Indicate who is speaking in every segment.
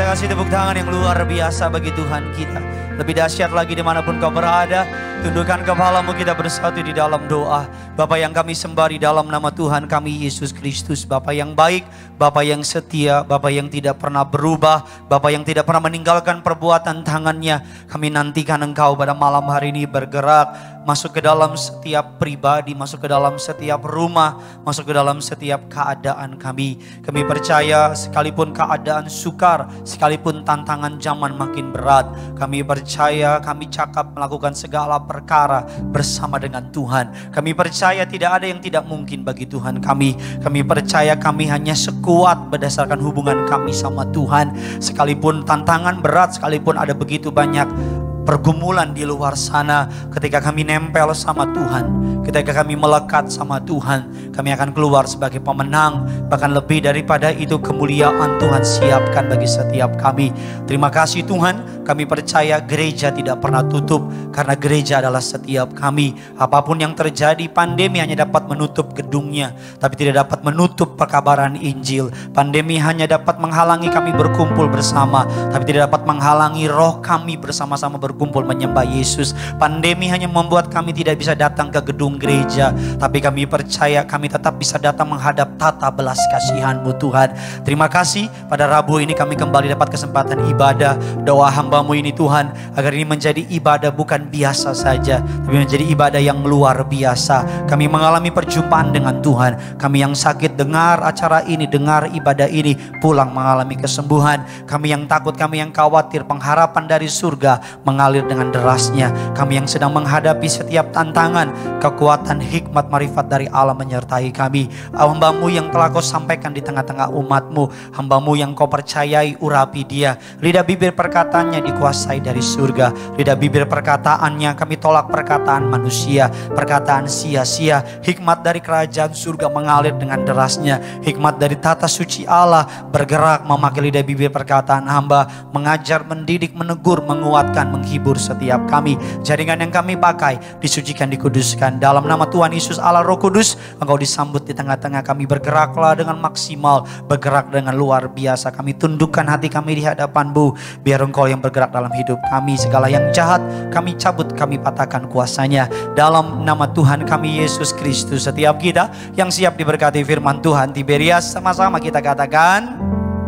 Speaker 1: kasih tepuk tangan yang luar biasa bagi Tuhan kita. Lebih dahsyat lagi dimanapun kau berada, tundukkan kepalamu, kita bersatu di dalam doa. Bapa yang kami sembah di dalam nama Tuhan kami Yesus Kristus, Bapa yang baik, Bapa yang setia, Bapa yang tidak pernah berubah, Bapa yang tidak pernah meninggalkan perbuatan tangannya. Kami nantikan Engkau pada malam hari ini bergerak, masuk ke dalam setiap pribadi, masuk ke dalam setiap rumah, masuk ke dalam setiap keadaan kami. Kami percaya sekalipun keadaan sukar, sekalipun tantangan zaman makin berat, kami percaya kami cakap melakukan segala perkara bersama dengan Tuhan. Kami percaya tidak ada yang tidak mungkin bagi Tuhan kami. Kami percaya kami hanya sekuat berdasarkan hubungan kami sama Tuhan. Sekalipun tantangan berat, sekalipun ada begitu banyak pergumulan di luar sana, ketika kami nempel sama Tuhan, ketika kami melekat sama Tuhan, kami akan keluar sebagai pemenang. Bahkan lebih daripada itu, kemuliaan Tuhan siapkan bagi setiap kami. Terima kasih Tuhan, kami percaya gereja tidak pernah tutup, karena gereja adalah setiap kami. Apapun yang terjadi, pandemi hanya dapat menutup gedungnya, tapi tidak dapat menutup perkabaran Injil. Pandemi hanya dapat menghalangi kami berkumpul bersama, tapi tidak dapat menghalangi roh kami bersama-sama berkumpul menyembah Yesus. Pandemi hanya membuat kami tidak bisa datang ke gedung gereja, tapi kami percaya kami tetap bisa datang menghadap tata belas kasihan-Mu Tuhan. Terima kasih pada Rabu ini kami kembali dapat kesempatan ibadah. Doa hamba-Mu ini Tuhan, agar ini menjadi ibadah bukan biasa saja, tapi menjadi ibadah yang luar biasa. Kami mengalami perjumpaan dengan Tuhan. Kami yang sakit dengar acara ini, dengar ibadah ini, pulang mengalami kesembuhan. Kami yang takut, kami yang khawatir, pengharapan dari surga mengalir dengan derasnya. Kami yang sedang menghadapi setiap tantangan, kekuatan hikmat marifat dari Allah menyertai kami. Hamba-Mu yang telah Kau sampaikan di tengah-tengah umat-Mu, hamba-Mu yang Kau percayai, urapi dia. Lidah bibir perkataannya dikuasai dari surga. Lidah bibir perkataannya, kami tolak perkataan manusia, perkataan sia-sia. Hikmat dari kerajaan surga mengalir dengan derasnya. Hikmat dari tata suci Allah bergerak memakai lidah bibir perkataan hamba, mengajar, mendidik, menegur, menguatkan, menghibur setiap kami. Jaringan yang kami pakai disucikan, dikuduskan. Dalam nama Tuhan Yesus Allah Roh Kudus, Engkau disambut di tengah-tengah kami. Bergeraklah dengan maksimal, bergerak dengan luar biasa. Kami tundukkan hati kami di hadapan-Mu, biar Engkau yang bergerak dalam hidup kami. Segala yang jahat kami cabut, kami patahkan kuasanya. Dalam nama Tuhan kami Yesus Kristus, setiap kita yang siap diberkati firman Tuhan Tiberias, sama-sama kita katakan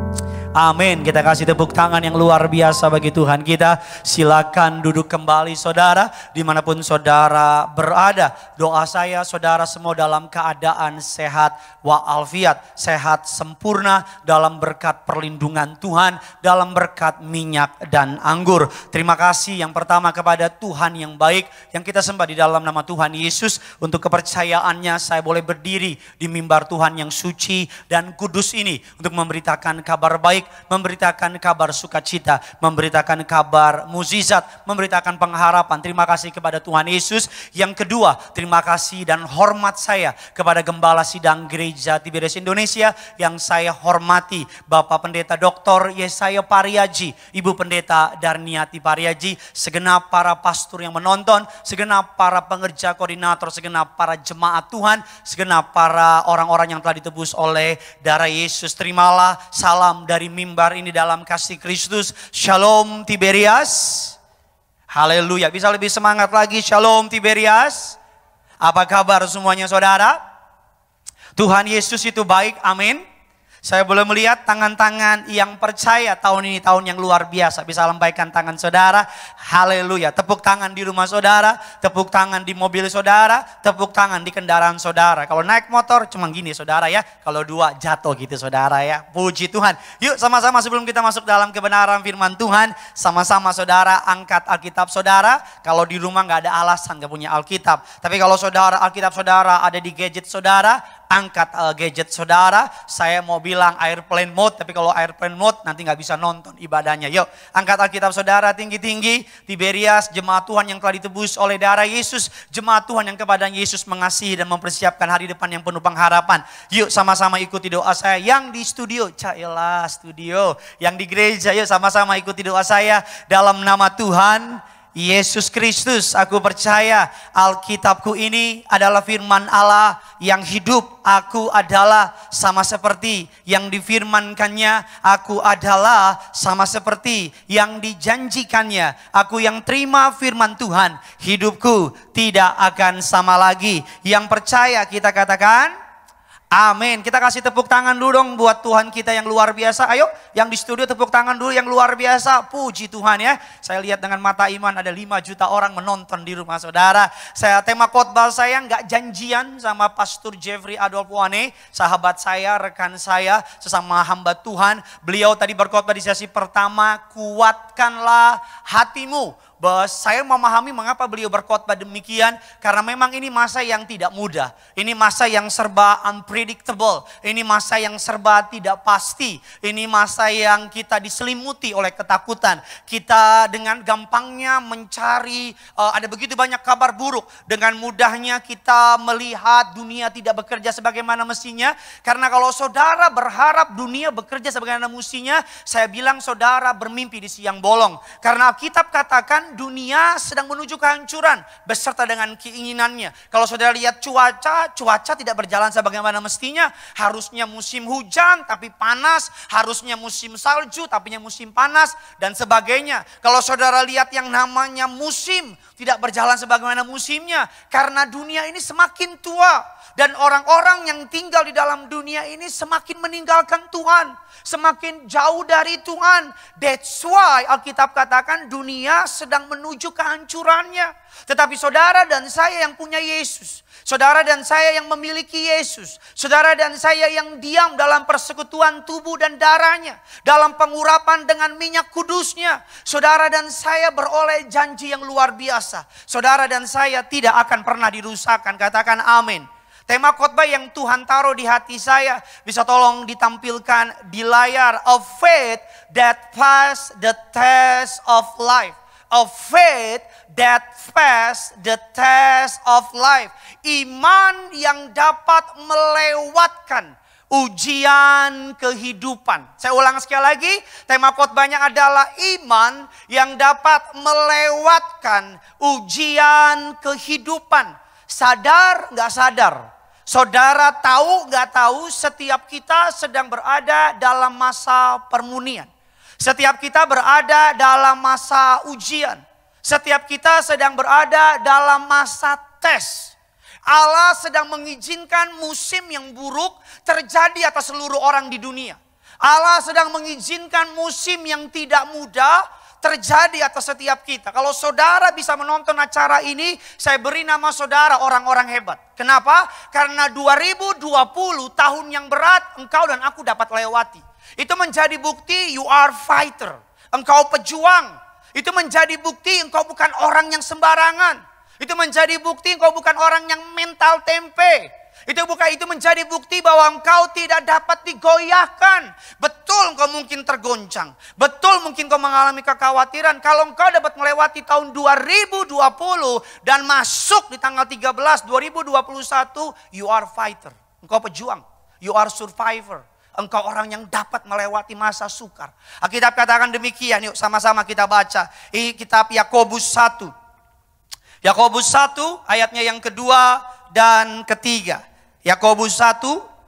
Speaker 1: amin. Kita kasih tepuk tangan yang luar biasa bagi Tuhan kita. Silakan duduk kembali saudara, dimanapun saudara berada. Doa saya saudara semua dalam keadaan sehat wa'alfiat, sehat sempurna dalam berkat perlindungan Tuhan, dalam berkat minyak dan anggur. Terima kasih yang pertama kepada Tuhan yang baik yang kita sembah di dalam nama Tuhan Yesus. Untuk kepercayaannya saya boleh berdiri di mimbar Tuhan yang suci dan kudus ini untuk memberitakan kabar baik, memberitakan kabar sukacita, memberitakan kabar mukjizat, memberitakan pengharapan. Terima kasih kepada Tuhan Yesus. Yang kedua, terima kasih dan hormat saya kepada Gembala Sidang Gereja Tiberias Indonesia yang saya hormati, Bapak Pendeta Dr. Yesaya Pariaji, Ibu Pendeta Darniati Pariaji, segenap para pastor yang menonton, segenap para pengerja koordinator, segenap para jemaat Tuhan, segenap para orang-orang yang telah ditebus oleh darah Yesus. Terimalah salam dari mimbar ini dalam kasih Kristus. Shalom Tiberias. Haleluya. Bisa lebih semangat lagi. Shalom Tiberias. Apa kabar semuanya saudara? Tuhan Yesus itu baik. Amin. Saya boleh melihat tangan-tangan yang percaya tahun ini tahun yang luar biasa. Bisa lambaikan tangan saudara. Haleluya. Tepuk tangan di rumah saudara, tepuk tangan di mobil saudara, tepuk tangan di kendaraan saudara. Kalau naik motor cuma gini saudara ya. Kalau dua jatuh gitu saudara ya. Puji Tuhan. Yuk sama-sama sebelum kita masuk dalam kebenaran firman Tuhan, sama-sama saudara angkat Alkitab saudara. Kalau di rumah gak ada alasan gak punya Alkitab. Tapi kalau saudara Alkitab saudara ada di gadget saudara, angkat gadget saudara. Saya mau bilang airplane mode, tapi kalau airplane mode nanti nggak bisa nonton ibadahnya. Yuk, angkat Alkitab saudara tinggi-tinggi. Tiberias, jemaat Tuhan yang telah ditebus oleh darah Yesus, jemaat Tuhan yang kepada Yesus mengasihi dan mempersiapkan hari depan yang penuh pengharapan. Yuk sama-sama ikuti doa saya. Yang di studio, cailah studio. Yang di gereja, yuk sama-sama ikuti doa saya. Dalam nama Tuhan Yesus Kristus. Aku percaya Alkitabku ini adalah firman Allah yang hidup. Aku adalah sama seperti yang difirmankannya. Aku adalah sama seperti yang dijanjikannya. Aku yang terima firman Tuhan, hidupku tidak akan sama lagi. Yang percaya kita katakan amin. Kita kasih tepuk tangan dulu dong buat Tuhan kita yang luar biasa. Ayo yang di studio tepuk tangan dulu yang luar biasa. Puji Tuhan ya. Saya lihat dengan mata iman ada 5 juta orang menonton di rumah saudara. Tema khotbah saya nggak janjian sama Pastor Jeffrey Adolf Wane. Sahabat saya, rekan saya, sesama hamba Tuhan. Beliau tadi berkhotbah di sesi pertama, kuatkanlah hatimu. Bahwa saya memahami mengapa beliau berkhotbah demikian. Karena memang ini masa yang tidak mudah. Ini masa yang serba unpredictable. Ini masa yang serba tidak pasti. Ini masa yang kita diselimuti oleh ketakutan. Kita dengan gampangnya mencari, ada begitu banyak kabar buruk. Dengan mudahnya kita melihat dunia tidak bekerja sebagaimana mestinya. Karena kalau saudara berharap dunia bekerja sebagaimana mestinya, saya bilang saudara bermimpi di siang bolong. Karena Alkitab katakan dunia sedang menuju kehancuran beserta dengan keinginannya. Kalau saudara lihat cuaca tidak berjalan sebagaimana mestinya. Harusnya musim hujan tapi panas, harusnya musim salju tapi musim panas dan sebagainya. Kalau saudara lihat yang namanya musim tidak berjalan sebagaimana musimnya karena dunia ini semakin tua dan orang-orang yang tinggal di dalam dunia ini semakin meninggalkan Tuhan. Semakin jauh dari Tuhan. That's why Alkitab katakan dunia sedang menuju kehancurannya. Tetapi saudara dan saya yang punya Yesus. Saudara dan saya yang memiliki Yesus. Saudara dan saya yang diam dalam persekutuan tubuh dan darahnya. Dalam pengurapan dengan minyak kudusnya. Saudara dan saya beroleh janji yang luar biasa. Saudara dan saya tidak akan pernah dirusakkan. Katakan amin. Tema khotbah yang Tuhan taruh di hati saya bisa tolong ditampilkan di layar. A faith that pass the test of life. A faith that pass the test of life. Iman yang dapat melewatkan ujian kehidupan. Saya ulang sekali lagi, tema khotbahnya adalah iman yang dapat melewatkan ujian kehidupan. Sadar nggak sadar? Saudara tahu nggak tahu setiap kita sedang berada dalam masa permunian. Setiap kita berada dalam masa ujian. Setiap kita sedang berada dalam masa tes. Allah sedang mengizinkan musim yang buruk terjadi atas seluruh orang di dunia. Allah sedang mengizinkan musim yang tidak mudah terjadi atas setiap kita. Kalau saudara bisa menonton acara ini, saya beri nama saudara orang-orang hebat. Kenapa? Karena 2020 tahun yang berat engkau dan aku dapat lewati. Itu menjadi bukti you are fighter. Engkau pejuang. Itu menjadi bukti engkau bukan orang yang sembarangan. Itu menjadi bukti engkau bukan orang yang mental tempe. Itu menjadi bukti bahwa engkau tidak dapat digoyahkan. Betul engkau mungkin tergoncang. Betul mungkin engkau mengalami kekhawatiran. Kalau engkau dapat melewati tahun 2020 dan masuk di tanggal 13 2021, you are fighter. Engkau pejuang. You are survivor. Engkau orang yang dapat melewati masa sukar. Alkitab katakan demikian. Yuk sama-sama kita baca. Ini kitab Yakobus 1. Yakobus 1 ayatnya yang kedua dan ketiga. Yakobus 1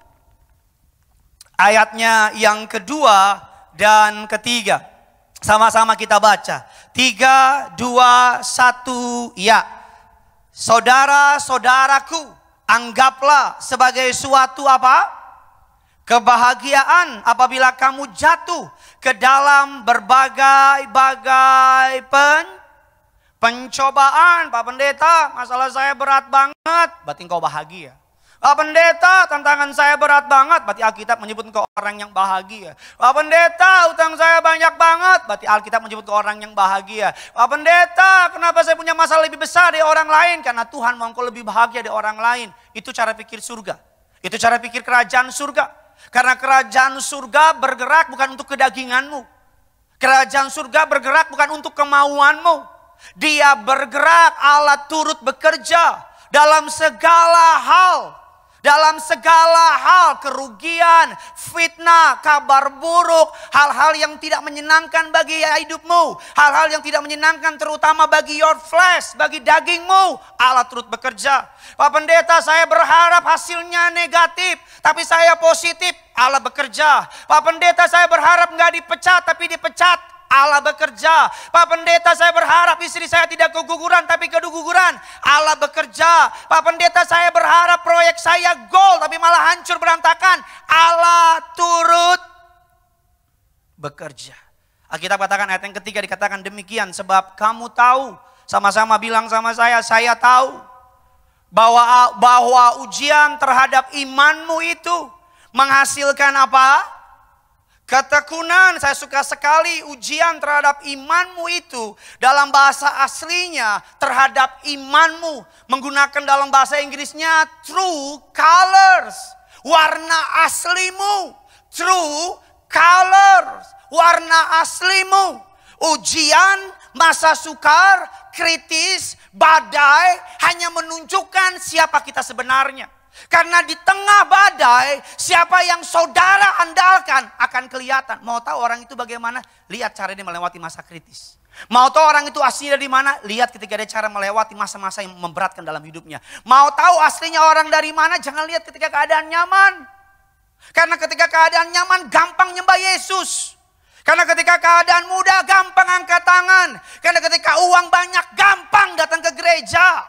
Speaker 1: ayatnya yang kedua dan ketiga. Sama-sama kita baca. 3, 2, 1 ya. Saudara-saudaraku, anggaplah sebagai suatu apa? Kebahagiaan apabila kamu jatuh ke dalam berbagai-bagai pencobaan. Pak Pendeta, masalah saya berat banget. Berarti engkau bahagia. Pak Pendeta, tantangan saya berat banget. Berarti Alkitab menyebut engkau orang yang bahagia. Pak Pendeta, utang saya banyak banget. Berarti Alkitab menyebut engkau orang yang bahagia. Pak Pendeta, kenapa saya punya masalah lebih besar dari orang lain? Karena Tuhan mau engkau lebih bahagia dari orang lain. Itu cara pikir surga. Itu cara pikir kerajaan surga. Karena kerajaan surga bergerak bukan untuk kedaginganmu. Kerajaan surga bergerak bukan untuk kemauanmu. Dia bergerak, Allah turut bekerja dalam segala hal. Dalam segala hal, kerugian, fitnah, kabar buruk, hal-hal yang tidak menyenangkan bagi hidupmu, hal-hal yang tidak menyenangkan terutama bagi your flesh, bagi dagingmu, Allah turut bekerja. Pak Pendeta, saya berharap hasilnya negatif, tapi saya positif, Allah bekerja. Pak Pendeta, saya berharap nggak dipecat, tapi dipecat, Allah bekerja. Pak Pendeta, saya berharap istri saya tidak keguguran tapi keguguran, Allah bekerja. Pak Pendeta, saya berharap proyek saya goal tapi malah hancur berantakan, Allah turut bekerja. Alkitab katakan ayat yang ketiga dikatakan demikian, sebab kamu tahu, sama-sama bilang sama saya tahu bahwa ujian terhadap imanmu itu menghasilkan apa? Ketekunan. Saya suka sekali ujian terhadap imanmu itu dalam bahasa aslinya terhadap imanmu menggunakan dalam bahasa Inggrisnya true colors, warna aslimu, true colors, warna aslimu. Ujian, masa sukar, kritis, badai hanya menunjukkan siapa kita sebenarnya. Karena di tengah badai, siapa yang saudara andalkan akan kelihatan. Mau tahu orang itu bagaimana? Lihat cara dia melewati masa kritis. Mau tahu orang itu aslinya dari mana? Lihat ketika dia cara melewati masa-masa yang memberatkan dalam hidupnya. Mau tahu aslinya orang dari mana? Jangan lihat ketika keadaan nyaman. Karena ketika keadaan nyaman gampang nyembah Yesus. Karena ketika keadaan mudah gampang angkat tangan. Karena ketika uang banyak gampang datang ke gereja.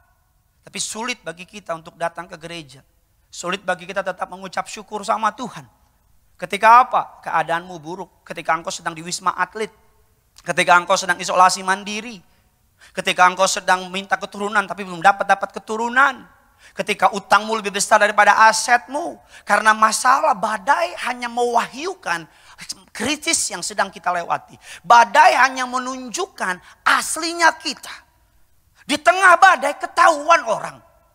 Speaker 1: Tapi sulit bagi kita untuk datang ke gereja. Sulit bagi kita tetap mengucap syukur sama Tuhan. Ketika apa? Keadaanmu buruk. Ketika engkau sedang di Wisma Atlet. Ketika engkau sedang isolasi mandiri. Ketika engkau sedang minta keturunan tapi belum dapat keturunan. Ketika utangmu lebih besar daripada asetmu. Karena masalah badai hanya mewahyukan kritis yang sedang kita lewati. Badai hanya menunjukkan aslinya kita. Di tengah badai ketahuan orang.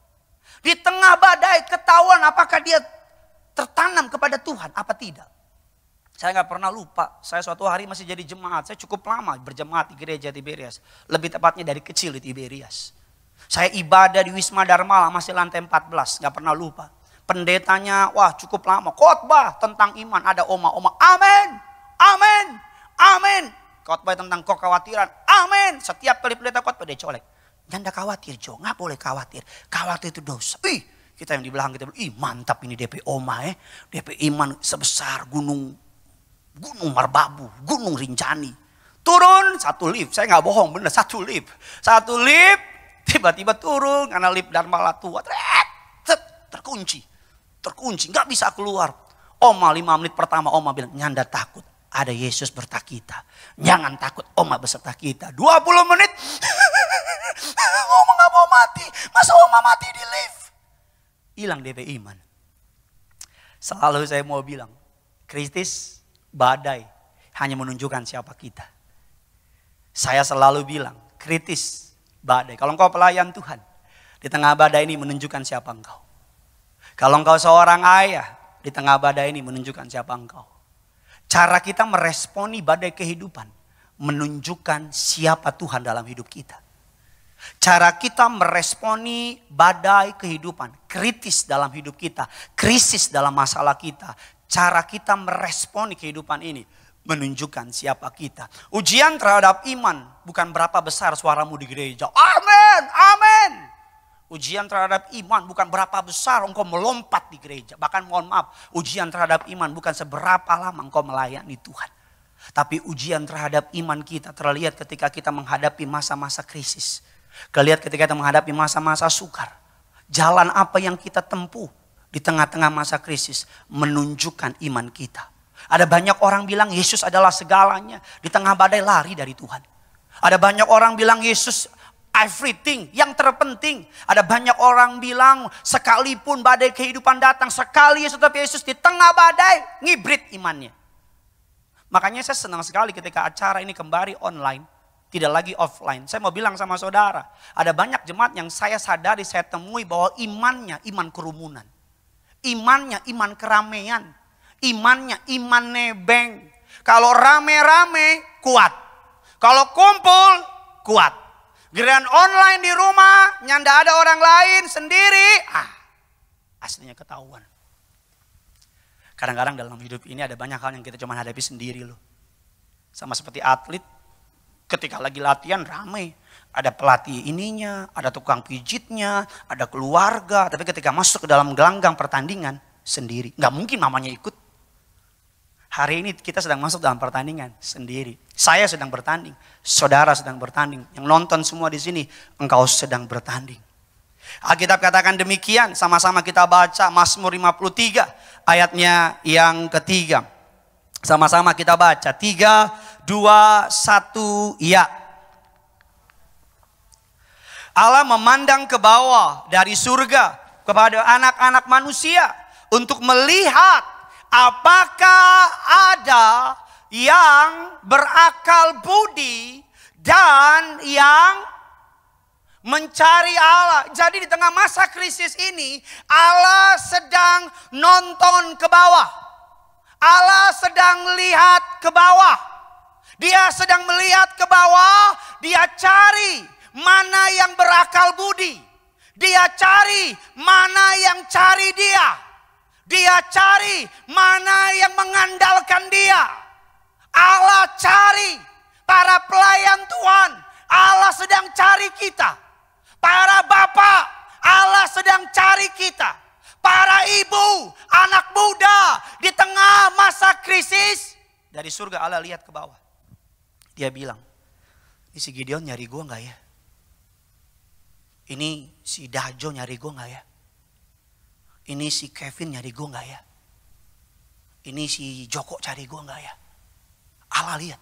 Speaker 1: Di tengah badai ketahuan apakah dia tertanam kepada Tuhan apa tidak. Saya nggak pernah lupa. Saya suatu hari masih jadi jemaat. Saya cukup lama berjemaat di gereja Tiberias. Lebih tepatnya dari kecil di Tiberias. Saya ibadah di Wisma Dharma masih lantai 14. Nggak pernah lupa. Pendetanya wah cukup lama. Khotbah tentang iman. Ada oma-oma. Amin. Amin. Amin. Khotbah tentang kekhawatiran. Amin. Setiap kali pendeta khotbah dia colek. Jangan khawatir Jo, nggak boleh khawatir. Khawatir itu dosa. Kita yang di belakang kita bilang, mantap ini DP Oma DP iman sebesar gunung Merbabu, gunung Rinjani. Turun satu lift, saya nggak bohong bener satu lift. Satu lift, tiba-tiba turun karena lift Dharma tua. Terkunci, nggak bisa keluar. Oma 5 menit pertama Oma bilang, nyanda takut. Ada Yesus berserta kita. Jangan takut, Oma beserta kita. 20 menit. Oma gak mau mati. Masa Oma mati di lift? Hilang DP iman. Selalu saya mau bilang. Kritis, badai. Hanya menunjukkan siapa kita. Saya selalu bilang. Kritis, badai. Kalau engkau pelayan Tuhan. Di tengah badai ini menunjukkan siapa engkau. Kalau engkau seorang ayah. Di tengah badai ini menunjukkan siapa engkau. Cara kita meresponi badai kehidupan menunjukkan siapa Tuhan dalam hidup kita. Cara kita meresponi badai kehidupan, kritis dalam hidup kita, krisis dalam masalah kita. Cara kita meresponi kehidupan ini menunjukkan siapa kita. Ujian terhadap iman bukan berapa besar suaramu di gereja. Amin, amin. Ujian terhadap iman bukan berapa besar engkau melompat di gereja. Bahkan mohon maaf, ujian terhadap iman bukan seberapa lama engkau melayani Tuhan. Tapi ujian terhadap iman kita terlihat ketika kita menghadapi masa-masa krisis. Terlihat ketika kita menghadapi masa-masa sukar. Jalan apa yang kita tempuh di tengah-tengah masa krisis menunjukkan iman kita. Ada banyak orang bilang Yesus adalah segalanya. Di tengah badai lari dari Tuhan. Ada banyak orang bilang Yesus everything, yang terpenting. Ada banyak orang bilang sekalipun badai kehidupan datang, sekali Yesus tetap Yesus di tengah badai, ngibrit imannya. Makanya saya senang sekali ketika acara ini kembali online, tidak lagi offline. Saya mau bilang sama saudara, ada banyak jemaat yang saya sadari, saya temui bahwa imannya iman kerumunan. Imannya iman keramaian. Imannya iman nebeng. Kalau rame-rame kuat. Kalau kumpul kuat. Giliran online di rumah, nyanda ada orang lain sendiri. aslinya ketahuan. Kadang-kadang dalam hidup ini ada banyak hal yang kita cuma hadapi sendiri loh. Sama seperti atlet, ketika lagi latihan ramai. Ada pelatih ininya, ada tukang pijitnya, ada keluarga. Tapi ketika masuk ke dalam gelanggang pertandingan, sendiri. Nggak mungkin mamanya ikut. Hari ini kita sedang masuk dalam pertandingan sendiri. Saya sedang bertanding, saudara sedang bertanding. Yang nonton semua di sini, engkau sedang bertanding. Alkitab katakan demikian, sama-sama kita baca Mazmur 53 ayatnya yang ketiga. Sama-sama kita baca, 3, 2, 1, ya. Allah memandang ke bawah dari surga kepada anak-anak manusia untuk melihat apakah ada yang berakal budi dan yang mencari Allah. Jadi di tengah masa krisis ini, Allah sedang nonton ke bawah. Allah sedang lihat ke bawah. Dia sedang melihat ke bawah. Dia cari mana yang berakal budi. Dia cari mana yang cari dia. Dia cari mana yang mengandalkan dia. Allah cari para pelayan Tuhan. Allah sedang cari kita. Para bapak, Allah sedang cari kita. Para ibu, anak muda di tengah masa krisis. Dari surga Allah lihat ke bawah. Dia bilang, ini si Gideon nyari gue gak ya? Ini si Dajo nyari gue gak ya? Ini si Kevin nyari gue gak ya? Ini si Joko cari gue gak ya? Allah lihat.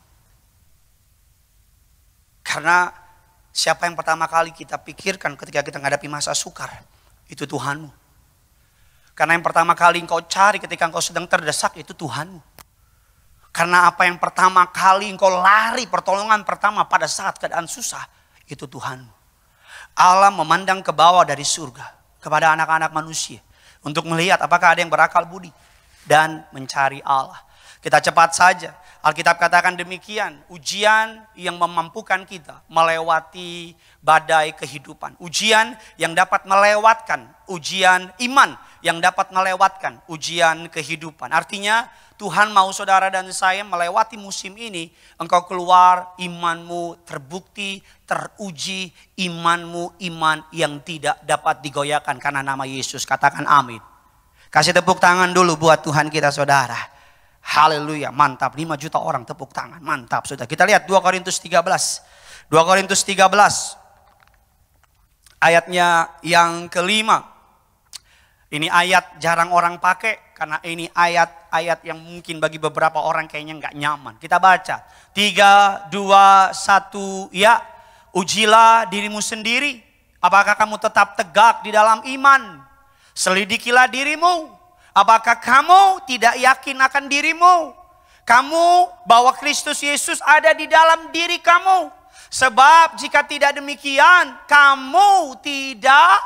Speaker 1: Karena siapa yang pertama kali kita pikirkan ketika kita menghadapi masa sukar? Itu Tuhanmu. Karena yang pertama kali engkau cari ketika engkau sedang terdesak itu Tuhanmu. Karena apa yang pertama kali engkau lari pertolongan pertama pada saat keadaan susah itu Tuhanmu. Allah memandang ke bawah dari surga kepada anak-anak manusia untuk melihat apakah ada yang berakal budi dan mencari Allah. Kita cepat saja. Alkitab katakan demikian, ujian yang memampukan kita melewati badai kehidupan. Ujian yang dapat melewatkan, ujian iman yang dapat melewatkan ujian kehidupan. Artinya Tuhan mau saudara dan saya melewati musim ini, engkau keluar imanmu terbukti, teruji, imanmu iman yang tidak dapat digoyahkan karena nama Yesus. Katakan amin. Kasih tepuk tangan dulu buat Tuhan kita saudara. Haleluya, mantap. 5 juta orang tepuk tangan, mantap. Sudah kita lihat 2 Korintus 13. 2 Korintus 13 ayatnya yang kelima. Ini ayat jarang orang pakai karena ini ayat-ayat yang mungkin bagi beberapa orang kayaknya nggak nyaman. Kita baca 3, 2, 1, ya. Ujilah dirimu sendiri. Apakah kamu tetap tegak di dalam iman? Selidikilah dirimu. Apakah kamu tidak yakin akan dirimu? Kamu bahwa Kristus Yesus ada di dalam diri kamu. Sebab jika tidak demikian, kamu tidak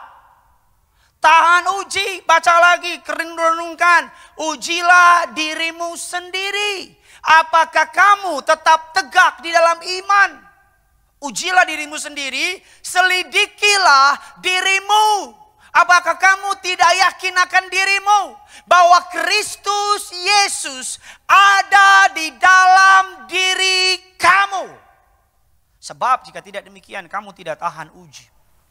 Speaker 1: tahan uji. Baca lagi, renungkan. Ujilah dirimu sendiri. Apakah kamu tetap tegak di dalam iman? Ujilah dirimu sendiri, selidikilah dirimu. Apakah kamu tidak yakin akan dirimu? Bahwa Kristus Yesus ada di dalam diri kamu. Sebab jika tidak demikian kamu tidak tahan uji.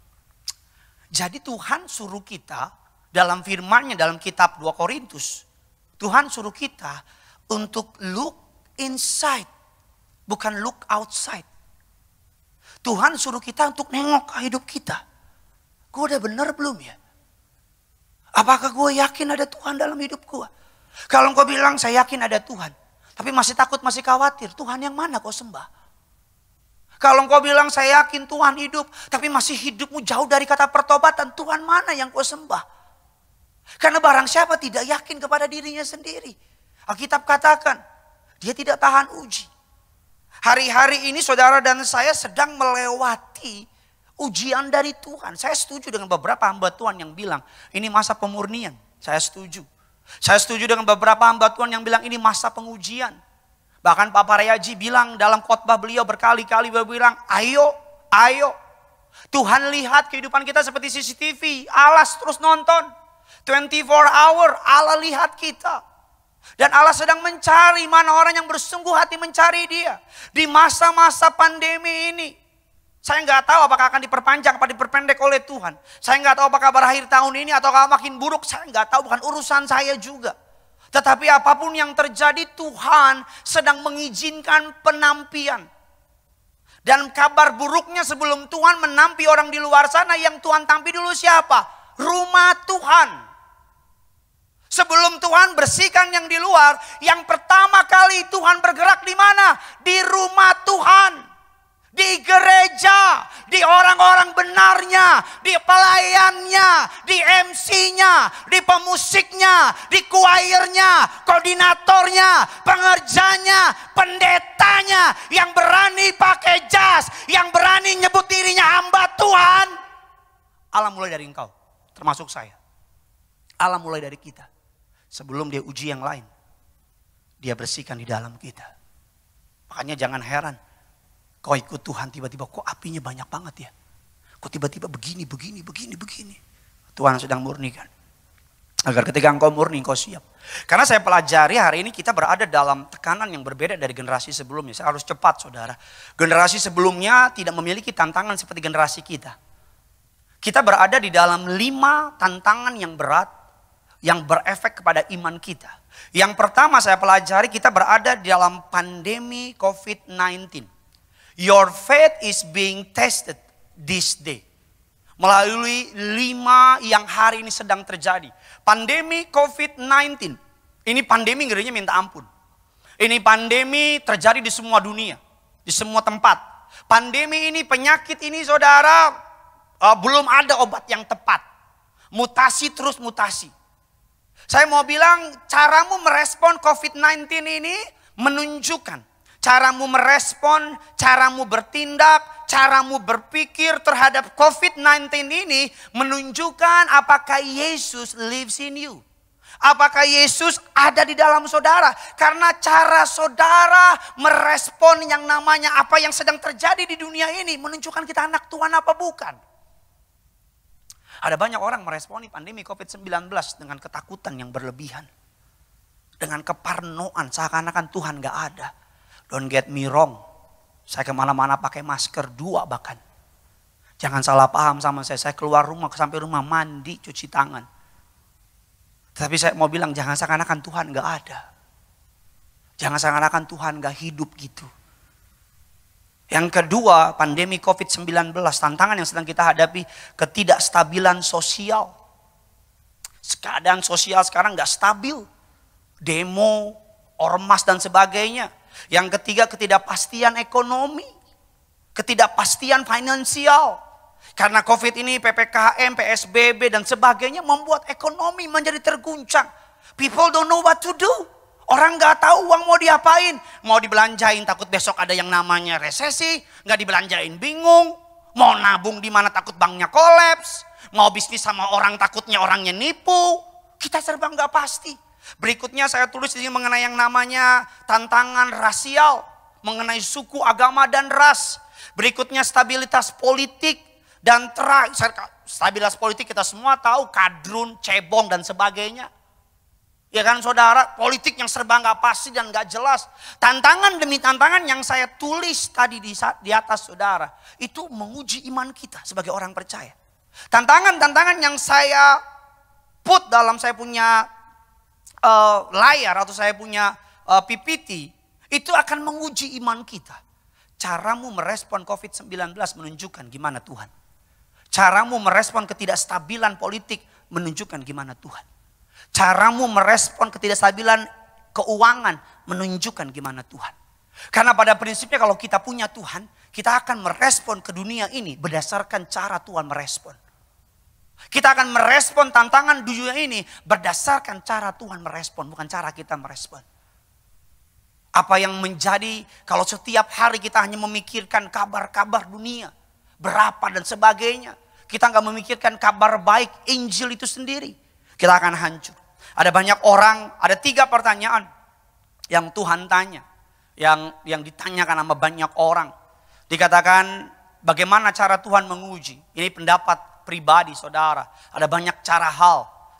Speaker 1: Jadi Tuhan suruh kita dalam firman-Nya dalam kitab 2 Korintus. Tuhan suruh kita untuk look inside. Bukan look outside. Tuhan suruh kita untuk nengok ke hidup kita. Gue udah benar belum ya? Apakah gue yakin ada Tuhan dalam hidup gue? Kalau engkau bilang saya yakin ada Tuhan, tapi masih takut, masih khawatir, Tuhan yang mana kau sembah? Kalau engkau bilang saya yakin Tuhan hidup, tapi masih hidupmu jauh dari kata pertobatan, Tuhan mana yang kau sembah? Karena barang siapa tidak yakin kepada dirinya sendiri. Alkitab katakan, dia tidak tahan uji. Hari-hari ini saudara dan saya sedang melewati ujian dari Tuhan. Saya setuju dengan beberapa hamba Tuhan yang bilang ini masa pemurnian. Saya setuju. Saya setuju dengan beberapa hamba Tuhan yang bilang ini masa pengujian. Bahkan Pak Parayaji bilang dalam khotbah beliau berkali-kali beliau bilang ayo, ayo. Tuhan lihat kehidupan kita seperti CCTV. Alas terus nonton. 24 hour Allah lihat kita. Dan Allah sedang mencari mana orang yang bersungguh hati mencari Dia. Di masa-masa pandemi ini. Saya nggak tahu apakah akan diperpanjang atau diperpendek oleh Tuhan. Saya nggak tahu apakah berakhir tahun ini atau makin buruk. Saya nggak tahu, bukan urusan saya juga. Tetapi apapun yang terjadi, Tuhan sedang mengizinkan penampian. Dan kabar buruknya sebelum Tuhan menampi orang di luar sana, yang Tuhan tampi dulu siapa? Rumah Tuhan. Sebelum Tuhan bersihkan yang di luar, yang pertama kali Tuhan bergerak di mana? Di rumah Tuhan. Di gereja, di orang-orang benarnya, di pelayannya, di MC-nya, di pemusiknya, di choirnya, koordinatornya, pengerjanya, pendetanya, yang berani pakai jas, yang berani nyebut dirinya hamba Tuhan. Allah mulai dari engkau, termasuk saya. Allah mulai dari kita. Sebelum Dia uji yang lain, Dia bersihkan di dalam kita. Makanya jangan heran. Kau ikut Tuhan tiba-tiba kok apinya banyak banget ya. Kok tiba-tiba begini. Tuhan sedang murnikan. Agar ketika engkau murni engkau siap. Karena saya pelajari hari ini kita berada dalam tekanan yang berbeda dari generasi sebelumnya. Saya harus cepat saudara. Generasi sebelumnya tidak memiliki tantangan seperti generasi kita. Kita berada di dalam 5 tantangan yang berat. Yang berefek kepada iman kita. Yang pertama saya pelajari kita berada di dalam pandemi COVID-19. Your faith is being tested this day. Melalui 5 yang hari ini sedang terjadi. Pandemi COVID-19. Ini pandemi ngerinya minta ampun. Ini pandemi terjadi di semua dunia. Di semua tempat. Pandemi ini, penyakit ini saudara, belum ada obat yang tepat. Mutasi terus mutasi. Saya mau bilang caramu merespon COVID-19 ini menunjukkan. Caramu merespon, caramu bertindak, caramu berpikir terhadap COVID-19 ini menunjukkan apakah Yesus lives in you. Apakah Yesus ada di dalam saudara. Karena cara saudara merespon yang namanya apa yang sedang terjadi di dunia ini menunjukkan kita anak Tuhan apa bukan. Ada banyak orang meresponi pandemi COVID-19 dengan ketakutan yang berlebihan. Dengan keparnoan seakan-akan Tuhan gak ada. Don't get me wrong. Saya kemana-mana pakai masker 2 bahkan. Jangan salah paham sama saya. Saya keluar rumah sampai rumah mandi cuci tangan. Tapi saya mau bilang jangan seakan-akan Tuhan gak ada. Jangan seakan-akan Tuhan gak hidup gitu. Yang kedua, pandemi COVID-19. Tantangan yang sedang kita hadapi, ketidakstabilan sosial. Keadaan sosial sekarang gak stabil. Demo, ormas dan sebagainya. Yang ketiga, ketidakpastian ekonomi. Ketidakpastian finansial. Karena COVID ini, PPKM, PSBB dan sebagainya membuat ekonomi menjadi terguncang. People don't know what to do. Orang gak tahu uang mau diapain. Mau dibelanjain takut besok ada yang namanya resesi. Gak dibelanjain bingung. Mau nabung di mana takut banknya kolaps. Mau bisnis sama orang takutnya orangnya nipu. Kita serba gak pasti. Berikutnya saya tulis di sini mengenai yang namanya tantangan rasial. Mengenai suku, agama dan ras. Berikutnya stabilitas politik. Dan terakhir stabilitas politik kita semua tahu. Kadrun, cebong dan sebagainya. Ya kan saudara, politik yang serba gak pasti dan gak jelas. Tantangan demi tantangan yang saya tulis tadi di atas saudara. Itu menguji iman kita sebagai orang percaya. Tantangan-tantangan yang saya put dalam saya punya layar atau saya punya PPT. Itu akan menguji iman kita. Caramu merespon COVID-19 menunjukkan gimana Tuhan. Caramu merespon ketidakstabilan politik menunjukkan gimana Tuhan. Caramu merespon ketidakstabilan keuangan menunjukkan gimana Tuhan. Karena pada prinsipnya kalau kita punya Tuhan, kita akan merespon ke dunia ini berdasarkan cara Tuhan merespon. Kita akan merespon tantangan dunia ini berdasarkan cara Tuhan merespon, bukan cara kita merespon. Apa yang menjadi kalau setiap hari kita hanya memikirkan kabar-kabar dunia, berapa dan sebagainya. Kita nggak memikirkan kabar baik Injil itu sendiri. Kita akan hancur. Ada banyak orang, ada 3 pertanyaan yang Tuhan tanya. Yang ditanyakan sama banyak orang. Dikatakan bagaimana cara Tuhan menguji. Ini pendapat pribadi saudara. Ada banyak cara hal.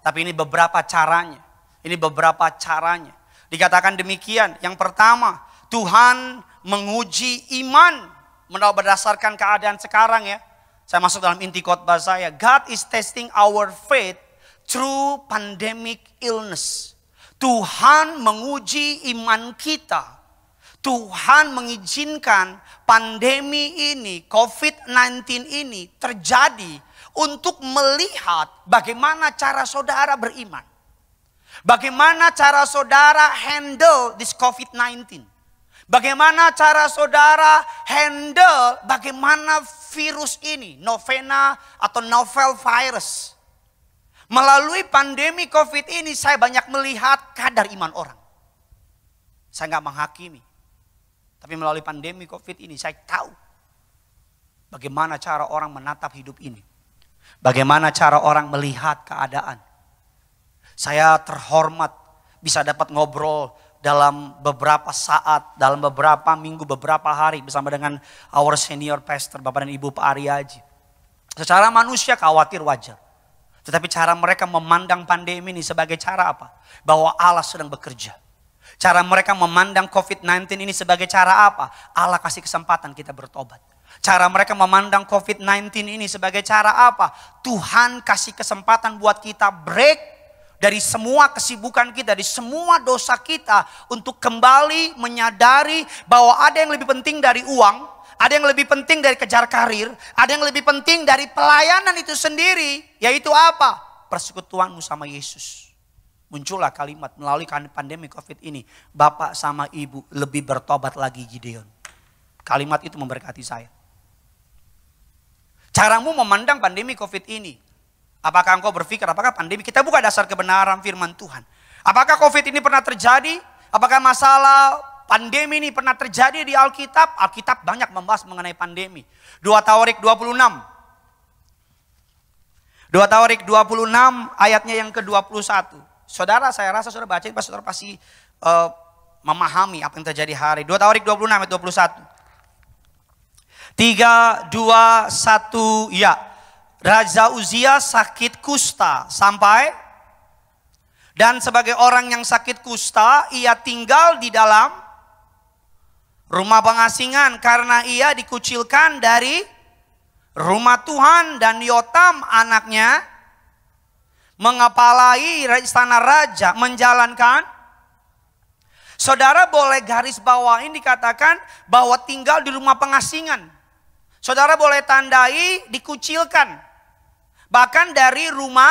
Speaker 1: Tapi ini beberapa caranya. Ini beberapa caranya. Dikatakan demikian. Yang pertama, Tuhan menguji iman berdasarkan keadaan sekarang ya. Saya masuk dalam inti khotbah saya. God is testing our faith through pandemic illness. Tuhan menguji iman kita. Tuhan mengizinkan pandemi ini, COVID-19 ini terjadi untuk melihat bagaimana cara saudara beriman. Bagaimana cara saudara handle this COVID-19. Bagaimana cara saudara handle bagaimana virus ini, novena atau novel virus. Melalui pandemi COVID ini saya banyak melihat kadar iman orang. Saya nggak menghakimi. Tapi melalui pandemi COVID ini saya tahu bagaimana cara orang menatap hidup ini. Bagaimana cara orang melihat keadaan. Saya terhormat bisa dapat ngobrol dalam beberapa saat, dalam beberapa minggu, beberapa hari bersama dengan our senior pastor, Bapak dan Ibu Pak Aryaji. Secara manusia khawatir wajar. Tetapi cara mereka memandang pandemi ini sebagai cara apa? Bahwa Allah sedang bekerja. Cara mereka memandang COVID-19 ini sebagai cara apa? Allah kasih kesempatan kita bertobat. Cara mereka memandang COVID-19 ini sebagai cara apa? Tuhan kasih kesempatan buat kita break dari semua kesibukan kita, dari semua dosa kita untuk kembali menyadari bahwa ada yang lebih penting dari uang, ada yang lebih penting dari kejar karir, ada yang lebih penting dari pelayanan itu sendiri, yaitu apa? Persekutuanmu sama Yesus. Muncullah kalimat melalui pandemi COVID ini, Bapak sama Ibu lebih bertobat lagi Gideon. Kalimat itu memberkati saya. Caramu memandang pandemi COVID ini. Apakah engkau berpikir, apakah pandemi, kita buka dasar kebenaran firman Tuhan. Apakah COVID ini pernah terjadi? Apakah masalah pandemi ini pernah terjadi di Alkitab? Alkitab banyak membahas mengenai pandemi. 2 Tawarik 26. 2 Tawarik 26 ayatnya yang ke-21. Saudara, saya rasa saudara baca, saudara pasti memahami apa yang terjadi hari. 2 Tawarik 26 ayat 21. 3, 2, 1, ya. Raja Uzia sakit kusta sampai, dan sebagai orang yang sakit kusta, ia tinggal di dalam rumah pengasingan karena ia dikucilkan dari rumah Tuhan, dan Yotam anaknya mengepalai istana raja, menjalankan. Saudara boleh garis bawain dikatakan bahwa tinggal di rumah pengasingan. Saudara boleh tandai dikucilkan. Bahkan dari rumah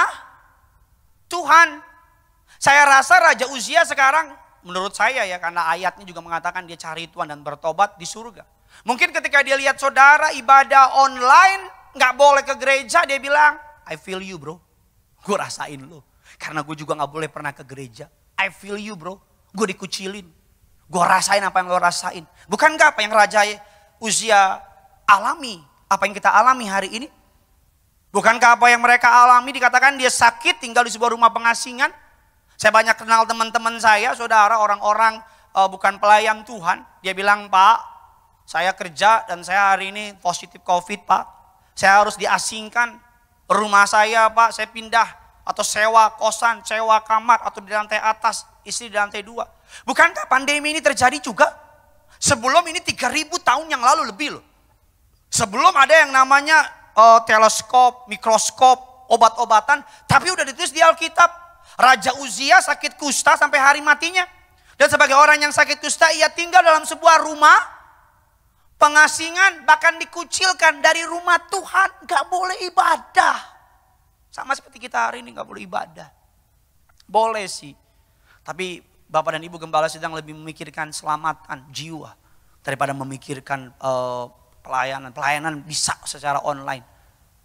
Speaker 1: Tuhan. Saya rasa Raja Uzia sekarang, menurut saya ya, karena ayatnya juga mengatakan dia cari Tuhan dan bertobat di surga. Mungkin ketika dia lihat saudara ibadah online, gak boleh ke gereja, dia bilang, I feel you bro. Gue rasain lo. Karena gue juga gak boleh pernah ke gereja. I feel you bro. Gue dikucilin. Gue rasain apa yang lo rasain. Bukankah apa yang Raja Uzia alami? Apa yang kita alami hari ini? Bukankah apa yang mereka alami dikatakan dia sakit tinggal di sebuah rumah pengasingan? Saya banyak kenal teman-teman saya, saudara, orang-orang bukan pelayan Tuhan. Dia bilang, Pak, saya kerja dan saya hari ini positif COVID, Pak. Saya harus diasingkan. Rumah saya, Pak, saya pindah atau sewa kosan, sewa kamar atau di lantai atas, istri di lantai 2. Bukankah pandemi ini terjadi juga? Sebelum ini 3000 tahun yang lalu lebih loh. Sebelum ada yang namanya teleskop, mikroskop, obat-obatan, tapi udah ditulis di Alkitab. Raja Uzia sakit kusta sampai hari matinya. Dan sebagai orang yang sakit kusta, ia tinggal dalam sebuah rumah pengasingan, bahkan dikucilkan dari rumah Tuhan. Gak boleh ibadah. Sama seperti kita hari ini gak boleh ibadah. Boleh sih. Tapi Bapak dan Ibu Gembala sedang lebih memikirkan keselamatan jiwa daripada memikirkan pelayanan. Pelayanan bisa secara online.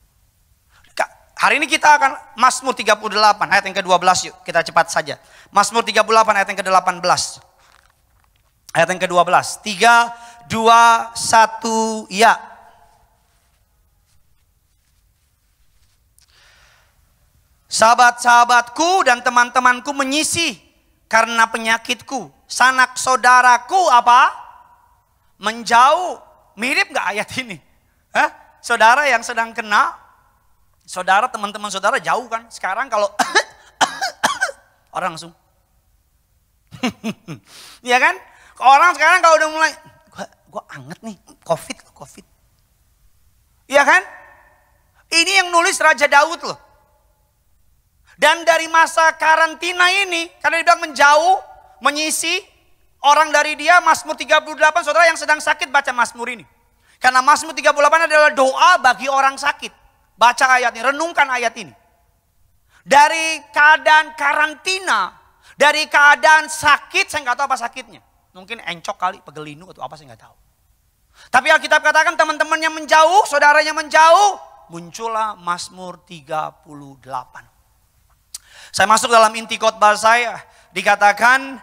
Speaker 1: Hari ini kita akan Mazmur 38 ayat yang ke-12, yuk kita cepat saja. Mazmur 38 ayat yang ke-18. Ayat yang ke-12. 3, 2, 1, ya. Sahabat-sahabatku dan teman-temanku menyisih karena penyakitku. Sanak saudaraku apa? Menjauh. Mirip gak ayat ini? Hah? Saudara yang sedang kena, saudara, teman-teman saudara jauh kan. Sekarang kalau orang langsung. Iya kan? Orang sekarang kalau udah mulai, gua anget nih, COVID. Iya kan? Ini yang nulis Raja Daud loh. Dan dari masa karantina ini, karena dia bilang menjauh, menyisi orang dari dia, Mazmur 38, saudara yang sedang sakit baca Mazmur ini. Karena Mazmur 38 adalah doa bagi orang sakit. Baca ayat ini, renungkan ayat ini. Dari keadaan karantina, dari keadaan sakit, saya nggak tahu apa sakitnya. Mungkin encok kali, pegelinu atau apa saya nggak tahu. Tapi Alkitab katakan teman-temannya menjauh, saudaranya menjauh, muncullah Mazmur 38. Saya masuk dalam inti khotbah saya, dikatakan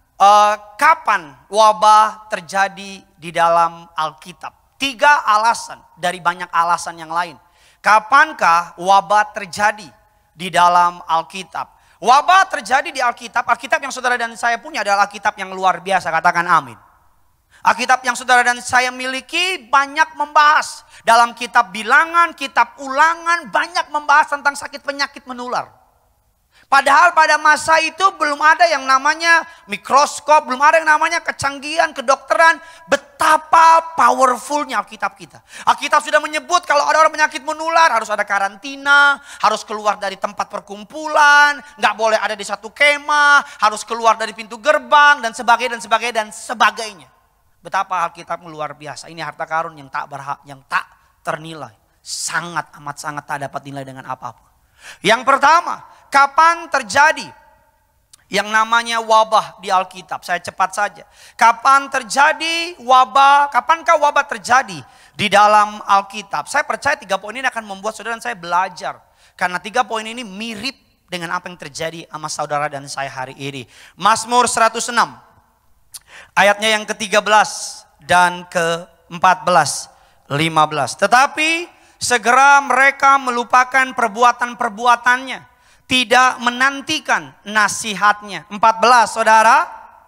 Speaker 1: kapan wabah terjadi di dalam Alkitab. 3 alasan dari banyak alasan yang lain. Kapankah wabah terjadi di dalam Alkitab? Wabah terjadi di Alkitab. Alkitab yang saudara dan saya punya adalah Alkitab yang luar biasa, katakan amin. Alkitab yang saudara dan saya miliki banyak membahas. Dalam kitab bilangan, kitab ulangan, banyak membahas tentang sakit penyakit menular. Padahal pada masa itu belum ada yang namanya mikroskop, belum ada yang namanya kecanggihan, kedokteran. Betapa powerfulnya Alkitab kita. Alkitab sudah menyebut kalau ada orang penyakit menular harus ada karantina, harus keluar dari tempat perkumpulan, nggak boleh ada di satu kemah, harus keluar dari pintu gerbang dan sebagainya. Betapa Alkitab luar biasa. Ini harta karun yang tak ternilai. Sangat tak dapat nilai dengan apapun. Yang pertama, kapan terjadi yang namanya wabah di Alkitab? Saya cepat saja. Kapan terjadi wabah? Kapankah wabah terjadi di dalam Alkitab? Saya percaya 3 poin ini akan membuat saudara dan saya belajar. Karena 3 poin ini mirip dengan apa yang terjadi sama saudara dan saya hari ini. Mazmur 106. Ayatnya yang ke-13 dan ke-14, 15. Tetapi segera mereka melupakan perbuatan-perbuatannya, tidak menantikan nasihatnya. 14 saudara.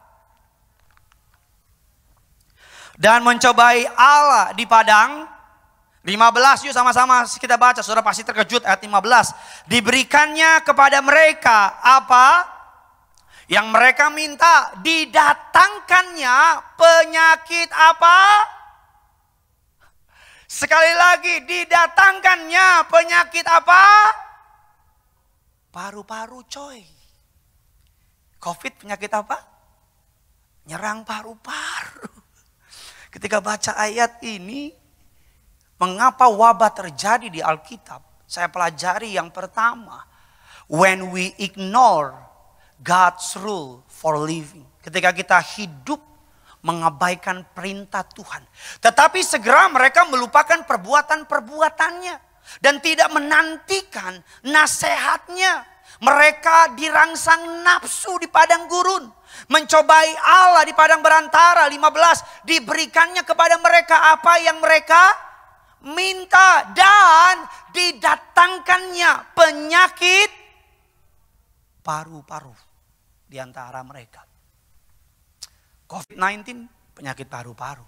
Speaker 1: Dan mencobai Allah di padang. 15 yuk sama-sama kita baca. Saudara pasti terkejut ayat 15. Diberikannya kepada mereka apa? Yang mereka minta. Didatangkannya penyakit apa? Sekali lagi, didatangkannya penyakit apa? Paru-paru coy. COVID penyakit apa? Nyerang paru-paru. Ketika baca ayat ini, mengapa wabah terjadi di Alkitab? Saya pelajari yang pertama. When we ignore God's rule for living. Ketika kita hidup mengabaikan perintah Tuhan. Tetapi segera mereka melupakan perbuatan-perbuatannya. Dan tidak menantikan nasihatnya. Mereka dirangsang nafsu di padang gurun. Mencobai Allah di padang berantara. 15. Diberikannya kepada mereka apa yang mereka minta. Dan didatangkannya penyakit paru-paru di antara mereka. COVID-19 penyakit paru-paru.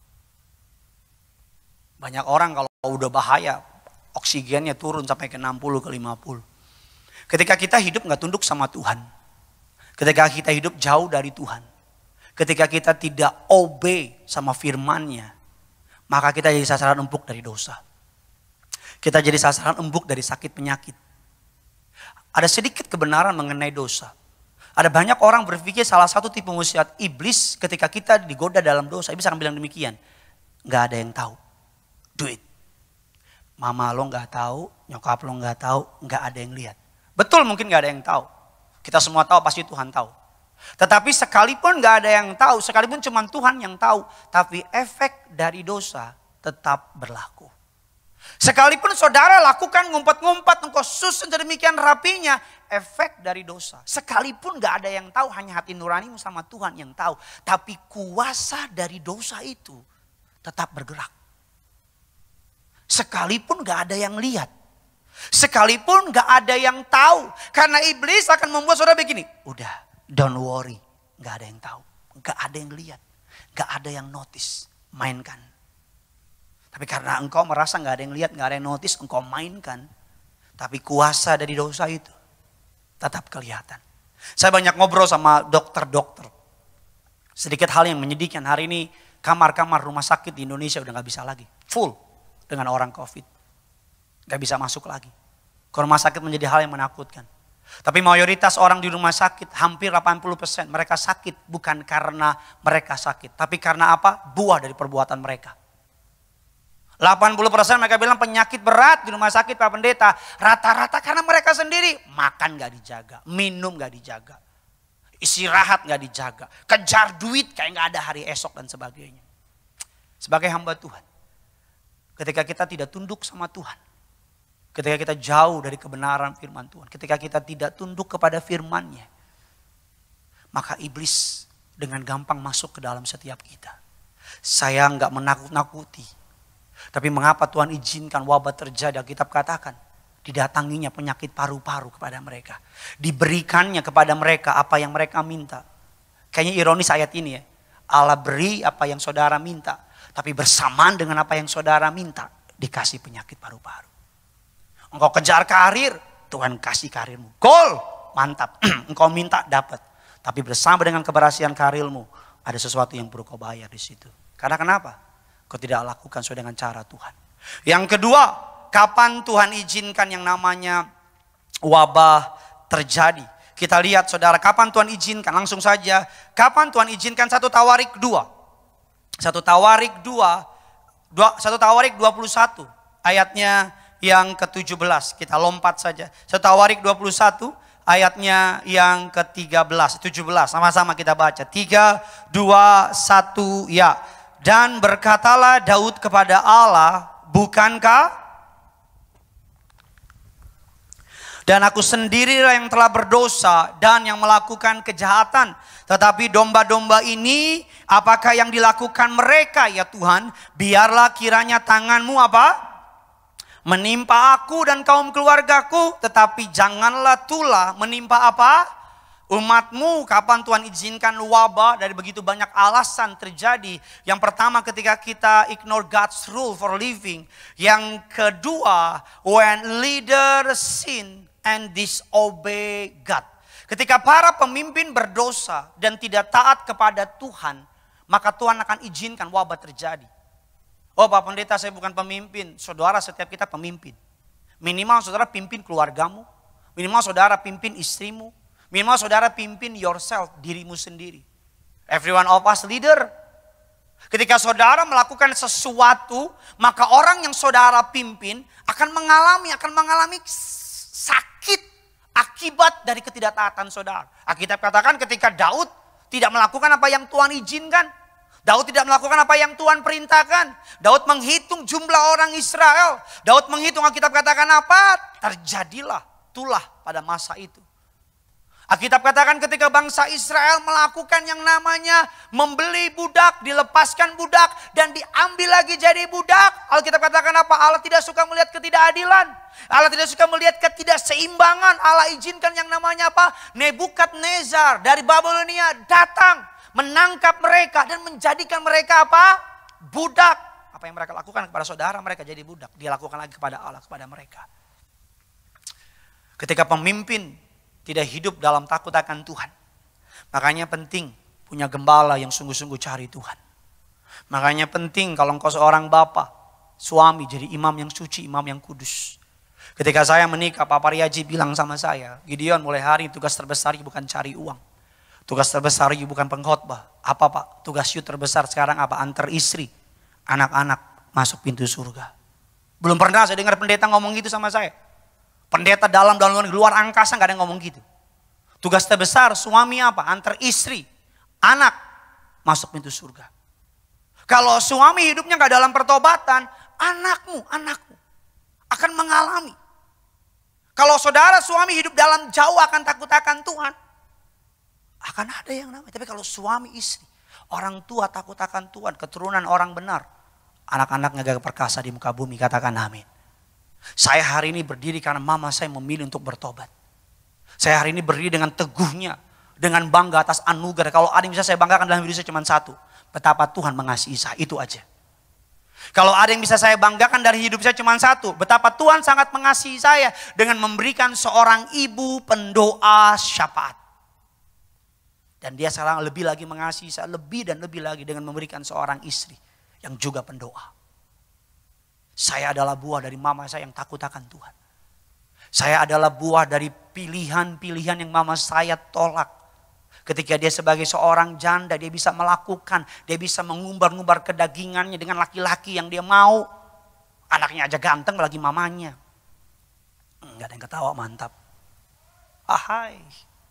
Speaker 1: Banyak orang kalau udah bahaya, oksigennya turun sampai ke 60 ke 50. Ketika kita hidup gak tunduk sama Tuhan. Ketika kita hidup jauh dari Tuhan. Ketika kita tidak obey sama firman-Nya. Maka kita jadi sasaran empuk dari dosa. Kita jadi sasaran empuk dari sakit penyakit. Ada sedikit kebenaran mengenai dosa. Ada banyak orang berpikir salah satu tipe musyiat iblis ketika kita digoda dalam dosa. Iblis akan bilang demikian. Gak ada yang tahu. Do it. Mama lo gak tahu, nyokap lo gak tahu, gak ada yang lihat. Betul mungkin gak ada yang tahu. Kita semua tahu, pasti Tuhan tahu. Tetapi sekalipun gak ada yang tahu, sekalipun cuma Tuhan yang tahu. Tapi efek dari dosa tetap berlaku. Sekalipun saudara lakukan ngumpet-ngumpet, engkau susun sedemikian rapinya. Efek dari dosa. Sekalipun gak ada yang tahu, hanya hati nuranimu sama Tuhan yang tahu. Tapi kuasa dari dosa itu tetap bergerak. Sekalipun gak ada yang lihat. Sekalipun gak ada yang tahu. Karena iblis akan membuat saudara begini. Udah, don't worry. Gak ada yang tahu. Gak ada yang lihat. Gak ada yang notice. Mainkan. Tapi karena engkau merasa gak ada yang lihat, gak ada yang notice, engkau mainkan. Tapi kuasa dari dosa itu tetap kelihatan. Saya banyak ngobrol sama dokter-dokter. Sedikit hal yang menyedihkan, hari ini kamar-kamar rumah sakit di Indonesia udah gak bisa lagi. Full dengan orang COVID. Gak bisa masuk lagi. Ke rumah sakit menjadi hal yang menakutkan. Tapi mayoritas orang di rumah sakit, hampir 80% mereka sakit bukan karena mereka sakit. Tapi karena apa? Buah dari perbuatan mereka. 80% mereka bilang penyakit berat di rumah sakit Pak Pendeta. Rata-rata karena mereka sendiri makan gak dijaga, minum gak dijaga. Istirahat gak dijaga, kejar duit kayak gak ada hari esok dan sebagainya. Sebagai hamba Tuhan, ketika kita tidak tunduk sama Tuhan, ketika kita jauh dari kebenaran firman Tuhan, ketika kita tidak tunduk kepada firman-Nya, maka iblis dengan gampang masuk ke dalam setiap kita. Saya gak menakut-nakuti, tapi mengapa Tuhan izinkan wabah terjadi? Alkitab katakan, didatanginya penyakit paru-paru kepada mereka. Diberikannya kepada mereka apa yang mereka minta. Kayaknya ironis ayat ini ya. Allah beri apa yang saudara minta. Tapi bersamaan dengan apa yang saudara minta, dikasih penyakit paru-paru. Engkau kejar karir, Tuhan kasih karirmu. Gol, mantap. Engkau minta, dapat. Tapi bersama dengan keberhasilan karirmu, ada sesuatu yang perlu kau bayar di situ. Karena kenapa? Kau tidak lakukan sesuai dengan cara Tuhan. Yang kedua, kapan Tuhan izinkan yang namanya wabah terjadi? Kita lihat saudara, kapan Tuhan izinkan? Langsung saja, kapan Tuhan izinkan? 1 Tawarik 2. 1 Tawarik 21 ayatnya yang ke-17. Kita lompat saja. 1 Tawarik 21 ayatnya yang ke-13, 17. Sama-sama kita baca. 3, 2, 1, ya. Dan berkatalah Daud kepada Allah, bukankah dan aku sendirilah yang telah berdosa dan yang melakukan kejahatan. Tetapi domba-domba ini, apakah yang dilakukan mereka ya Tuhan? Biarlah kiranya tanganmu apa? Menimpa aku dan kaum keluargaku. Tetapi janganlah tulah menimpa apa? Umatmu. Kapan Tuhan izinkan wabah? Dari begitu banyak alasan terjadi. Yang pertama ketika kita ignore God's rule for living. Yang kedua, when leaders sin and disobey God. Ketika para pemimpin berdosa dan tidak taat kepada Tuhan, maka Tuhan akan izinkan wabah terjadi. Oh Pak Pendeta, saya bukan pemimpin. Saudara, setiap kita pemimpin. Minimal saudara pimpin keluargamu. Minimal saudara pimpin istrimu. Minimal saudara pimpin yourself, dirimu sendiri. Every one of us leader. Ketika saudara melakukan sesuatu, maka orang yang saudara pimpin akan mengalami sakit akibat dari ketidaktaatan saudara. Alkitab katakan ketika Daud tidak melakukan apa yang Tuhan izinkan. Daud tidak melakukan apa yang Tuhan perintahkan. Daud menghitung jumlah orang Israel. Daud menghitung, Alkitab katakan apa? Terjadilah tulah pada masa itu. Alkitab katakan ketika bangsa Israel melakukan yang namanya membeli budak, dilepaskan budak dan diambil lagi jadi budak. Alkitab katakan apa? Allah tidak suka melihat ketidakadilan. Allah tidak suka melihat ketidakseimbangan. Allah izinkan yang namanya apa? Nebukadnezar dari Babilonia datang menangkap mereka dan menjadikan mereka apa? Budak. Apa yang mereka lakukan kepada saudara, mereka jadi budak. Dia lakukan lagi kepada Allah, kepada mereka. Ketika pemimpin tidak hidup dalam takut akan Tuhan. Makanya penting punya gembala yang sungguh-sungguh cari Tuhan. Makanya penting kalau engkau seorang bapa, suami, jadi imam yang suci, imam yang kudus. Ketika saya menikah, Pak Paryaji bilang sama saya, Gideon, mulai hari tugas terbesar bukan cari uang. Tugas terbesar bukan pengkhotbah. Apa Pak? Tugas you terbesar sekarang apa? Antar istri, anak-anak masuk pintu surga. Belum pernah saya dengar pendeta ngomong gitu sama saya. Pendeta dalam luar angkasa gak ada yang ngomong gitu. Tugas terbesar suami apa? Antar istri, anak masuk pintu surga. Kalau suami hidupnya gak dalam pertobatan, anakmu akan mengalami. Kalau saudara suami hidup dalam jauh akan takut akan Tuhan, akan ada yang namanya. Tapi kalau suami istri, orang tua takut akan Tuhan, keturunan orang benar, anak-anaknya gagah perkasa di muka bumi, katakan amin. Saya hari ini berdiri karena mama saya memilih untuk bertobat. Saya hari ini berdiri dengan teguhnya, dengan bangga atas anugerah. Kalau ada yang bisa saya banggakan dalam hidup saya cuma satu, betapa Tuhan mengasihi saya, itu aja. Kalau ada yang bisa saya banggakan dari hidup saya cuma satu, betapa Tuhan sangat mengasihi saya dengan memberikan seorang ibu pendoa syafaat. Dan dia sekarang lebih lagi mengasihi saya lebih dan lebih lagi dengan memberikan seorang istri yang juga pendoa. Saya adalah buah dari mama saya yang takut akan Tuhan. Saya adalah buah dari pilihan-pilihan yang mama saya tolak. Ketika dia sebagai seorang janda, dia bisa melakukan, dia bisa mengumbar-ngumbar kedagingannya dengan laki-laki yang dia mau. Anaknya aja ganteng lagi mamanya. Enggak ada yang ketawa, mantap. Ahai.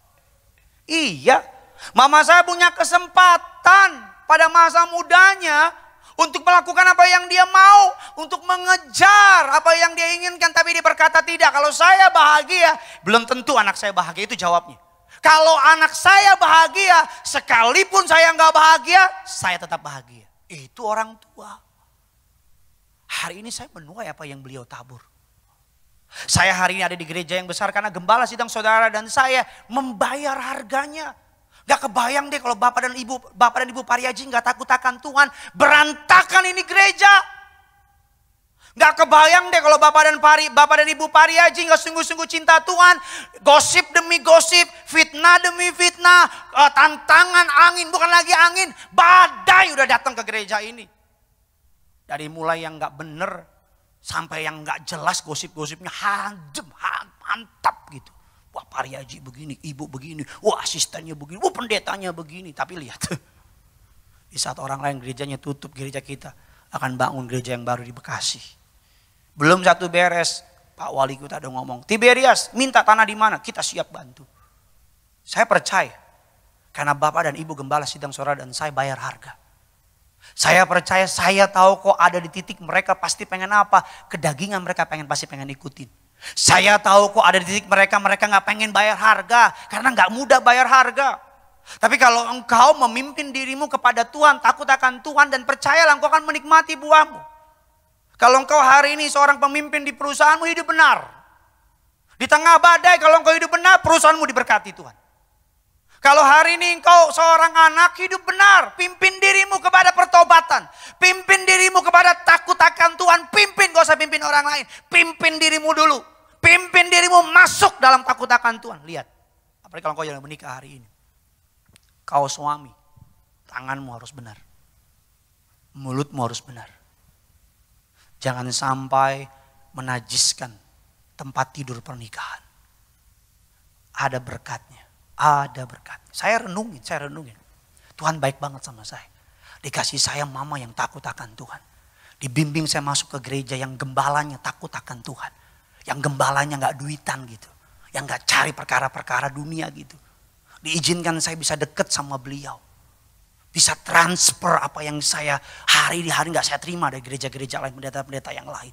Speaker 1: Iya, mama saya punya kesempatan pada masa mudanya untuk melakukan apa yang dia mau, untuk mengejar apa yang dia inginkan. Tapi dia berkata tidak, kalau saya bahagia, belum tentu anak saya bahagia, itu jawabnya. Kalau anak saya bahagia, sekalipun saya nggak bahagia, saya tetap bahagia. Itu orang tua. Hari ini saya menuai apa yang beliau tabur. Saya hari ini ada di gereja yang besar karena gembala sidang saudara dan saya membayar harganya. Gak kebayang deh kalau Bapak dan Ibu Pariaji gak takut akan Tuhan. Berantakan ini gereja. Gak kebayang deh kalau Bapak dan Ibu Pariaji gak sungguh-sungguh cinta Tuhan. Gosip demi gosip, fitnah demi fitnah, tantangan angin, bukan lagi angin, badai udah datang ke gereja ini. Dari mulai yang gak bener sampai yang gak jelas gosip-gosipnya mantap gitu. Wah Pariaji begini, ibu begini, wah asistennya begini, wah pendetanya begini. Tapi lihat, di saat orang lain gerejanya tutup, gereja kita akan bangun gereja yang baru di Bekasi. Belum satu beres, Pak Wali kita ada ngomong, Tiberias minta tanah di mana? Kita siap bantu. Saya percaya, karena Bapak dan Ibu Gembala Sidang Saudara dan saya bayar harga. Saya percaya, saya tahu kok ada di titik mereka pasti pengen apa, kedagingan mereka pasti pengen ikutin. Saya tahu kok ada di titik mereka gak pengen bayar harga. Karena gak mudah bayar harga. Tapi kalau engkau memimpin dirimu kepada Tuhan, takut akan Tuhan dan percayalah engkau akan menikmati buahmu. Kalau engkau hari ini seorang pemimpin di perusahaanmu hidup benar. Di tengah badai kalau engkau hidup benar, perusahaanmu diberkati Tuhan. Kalau hari ini engkau seorang anak hidup benar, pimpin dirimu kepada pertobatan. Pimpin dirimu kepada takut akan Tuhan. Pimpin, gak usah pimpin orang lain. Pimpin dirimu dulu. Pimpin dirimu masuk dalam takut akan Tuhan. Lihat, apalagi kalau engkau yang menikah hari ini. Kau suami, tanganmu harus benar. Mulutmu harus benar. Jangan sampai menajiskan tempat tidur pernikahan. Ada berkatnya. Ada berkat. Saya renungin. Tuhan baik banget sama saya. Dikasih saya mama yang takut akan Tuhan. Dibimbing saya masuk ke gereja yang gembalanya takut akan Tuhan. Yang gembalanya gak duitan gitu. Yang gak cari perkara-perkara dunia gitu. Diizinkan saya bisa deket sama beliau. Bisa transfer apa yang saya hari di hari gak saya terima dari gereja-gereja lain, pendeta-pendeta yang lain.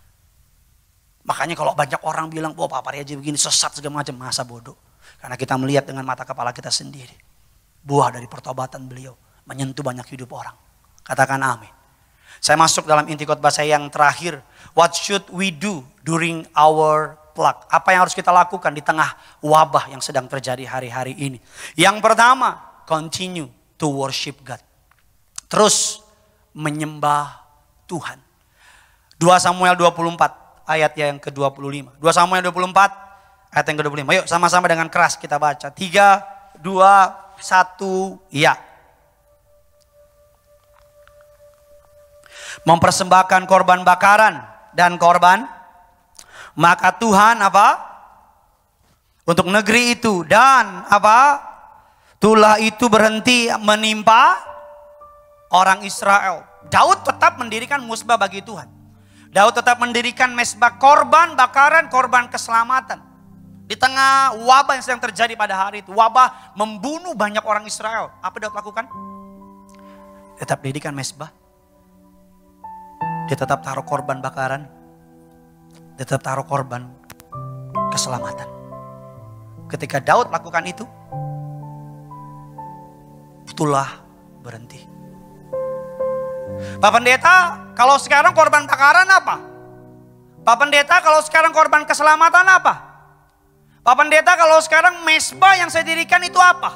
Speaker 1: Makanya kalau banyak orang bilang, wah Pak Pariaji begini sesat segala macam, masa bodoh. Karena kita melihat dengan mata kepala kita sendiri. Buah dari pertobatan beliau menyentuh banyak hidup orang. Katakan amin. Saya masuk dalam inti khotbah saya yang terakhir. What should we do during our plague? Apa yang harus kita lakukan di tengah wabah yang sedang terjadi hari-hari ini? Yang pertama, continue to worship God. Terus menyembah Tuhan. 2 Samuel 24 ayat yang ke-25. 2 Samuel 24 ayat yang ke-25. Yuk sama-sama dengan keras kita baca. 3, 2, 1, ya. Mempersembahkan korban bakaran dan korban. Maka Tuhan apa? Untuk negeri itu dan apa? Tulah itu berhenti menimpa orang Israel. Daud tetap mendirikan mezbah bagi Tuhan. Daud tetap mendirikan mezbah korban bakaran, korban keselamatan. Di tengah wabah yang sedang terjadi pada hari itu. Wabah membunuh banyak orang Israel. Apa Daud lakukan? Tetap dirikan mezbah. Dia tetap taruh korban bakaran. Dia tetap taruh korban keselamatan. Ketika Daud lakukan itu, itulah berhenti. Pak Pendeta, kalau sekarang korban bakaran apa? Pak Pendeta, kalau sekarang korban keselamatan apa? Pak Pendeta, kalau sekarang mezbah yang saya dirikan itu apa?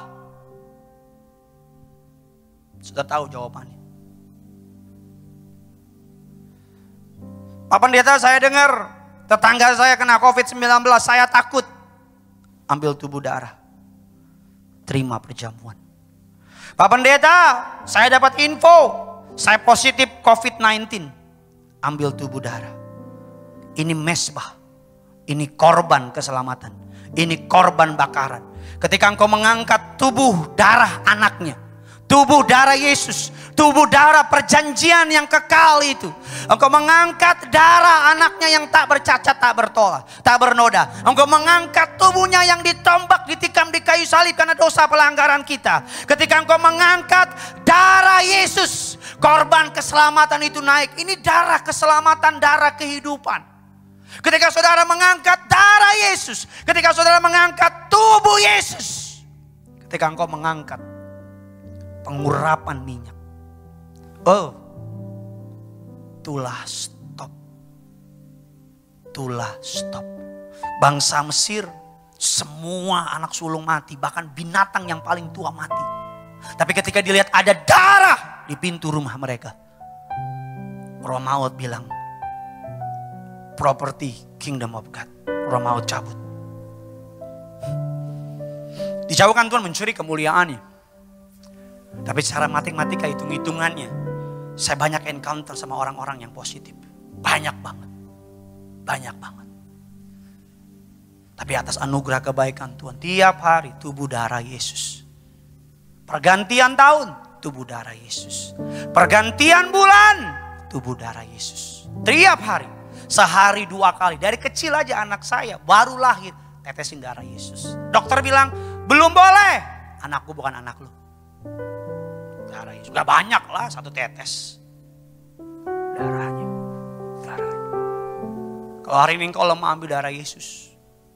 Speaker 1: Sudah tahu jawabannya. Pak Pendeta, saya dengar tetangga saya kena COVID-19, saya takut. Ambil tubuh darah. Terima perjamuan. Pak Pendeta, saya dapat info, saya positif COVID-19. Ambil tubuh darah. Ini mesbah, ini korban keselamatan, ini korban bakaran. Ketika engkau mengangkat tubuh darah anaknya, tubuh darah Yesus, tubuh darah perjanjian yang kekal itu. Engkau mengangkat darah anaknya yang tak bercacat, tak bernoda. Engkau mengangkat tubuhnya yang ditombak, ditikam di kayu salib karena dosa pelanggaran kita. Ketika engkau mengangkat darah Yesus, korban keselamatan itu naik. Ini darah keselamatan, darah kehidupan. Ketika saudara mengangkat darah Yesus, ketika saudara mengangkat tubuh Yesus, ketika engkau mengangkat pengurapan minyak. Oh, tulah stop. Tulah stop. Bangsa Mesir, semua anak sulung mati. Bahkan binatang yang paling tua mati. Tapi ketika dilihat ada darah di pintu rumah mereka, Roh Maut bilang, property kingdom of God. Roh Maut cabut. Dijauhkan Tuhan mencuri kemuliaannya. Tapi secara matematika hitung-hitungannya, saya banyak encounter sama orang-orang yang positif. Banyak banget. Banyak banget. Tapi atas anugerah kebaikan Tuhan, tiap hari tubuh darah Yesus. Pergantian tahun, tubuh darah Yesus. Pergantian bulan, tubuh darah Yesus. Tiap hari, sehari 2 kali. Dari kecil aja anak saya baru lahir, tetesin darah Yesus. Dokter bilang, belum boleh. Anakku bukan anak lu. Darah Yesus. Gak banyak lah, 1 tetes. Darahnya. Kalau hari ini engkau lemah, ambil darah Yesus.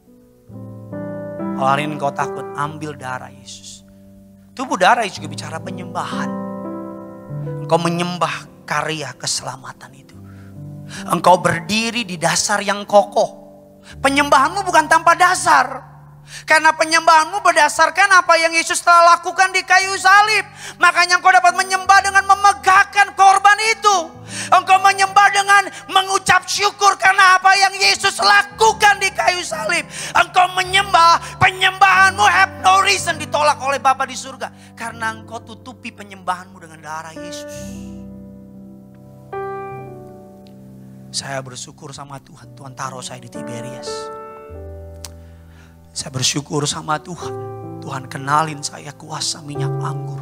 Speaker 1: Kalau hari ini engkau takut, ambil darah Yesus. Tubuh darah Yesus juga bicara penyembahan. Engkau menyembah karya keselamatan itu. Engkau berdiri di dasar yang kokoh. Penyembahanmu bukan tanpa dasar. Karena penyembahanmu berdasarkan apa yang Yesus telah lakukan di kayu salib. Makanya engkau dapat menyembah dengan memegahkan korban itu. Engkau menyembah dengan mengucap syukur karena apa yang Yesus lakukan di kayu salib. Engkau menyembah, penyembahanmu have no reason ditolak oleh Bapa di surga. Karena engkau tutupi penyembahanmu dengan darah Yesus. Saya bersyukur sama Tuhan. Tuhan taruh saya di Tiberias. Saya bersyukur sama Tuhan. Tuhan kenalin saya kuasa minyak anggur.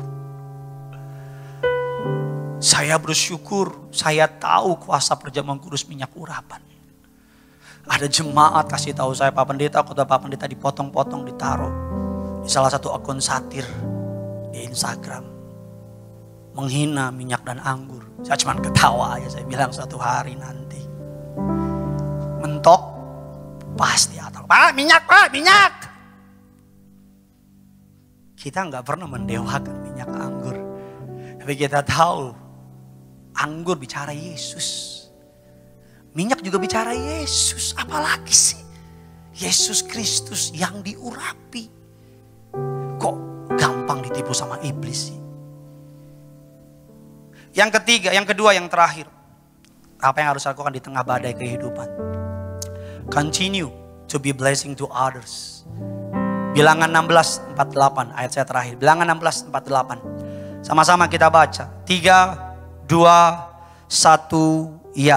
Speaker 1: Saya bersyukur saya tahu kuasa perjamuan kudus minyak urapan. Ada jemaat kasih tahu saya, Pak Pendeta, kota Pak Pendeta dipotong-potong, ditaruh di salah satu akun satir di Instagram. Menghina minyak dan anggur. Saya cuma ketawa aja, saya bilang suatu hari nanti. Mentok pasti atau Pak minyak, Pak minyak. Kita nggak pernah mendewakan minyak anggur. Tapi kita tahu anggur bicara Yesus. Minyak juga bicara Yesus. Apalagi sih Yesus Kristus yang diurapi. Kok gampang ditipu sama iblis sih? Yang ketiga, yang kedua, yang terakhir. Apa yang harus lakukan di tengah badai kehidupan? Continue to be blessing to others. Bilangan 16:48 ayat saya terakhir. Bilangan 16:48. Sama-sama kita baca. 3, 2, 1, ya.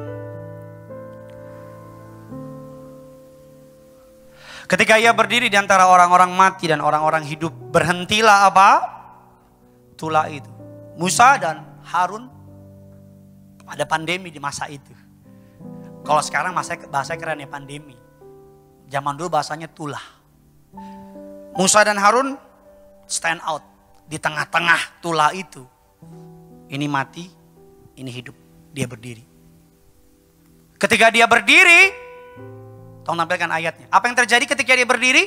Speaker 1: Ketika ia berdiri di antara orang-orang mati dan orang-orang hidup, berhentilah apa? Tulah itu. Musa dan Harun ada pandemi di masa itu. Kalau sekarang bahasa keren ya pandemi. Zaman dulu bahasanya tulah. Musa dan Harun stand out di tengah-tengah tulah itu. Ini mati, ini hidup. Dia berdiri. Ketika dia berdiri, tolong tampilkan ayatnya. Apa yang terjadi ketika dia berdiri?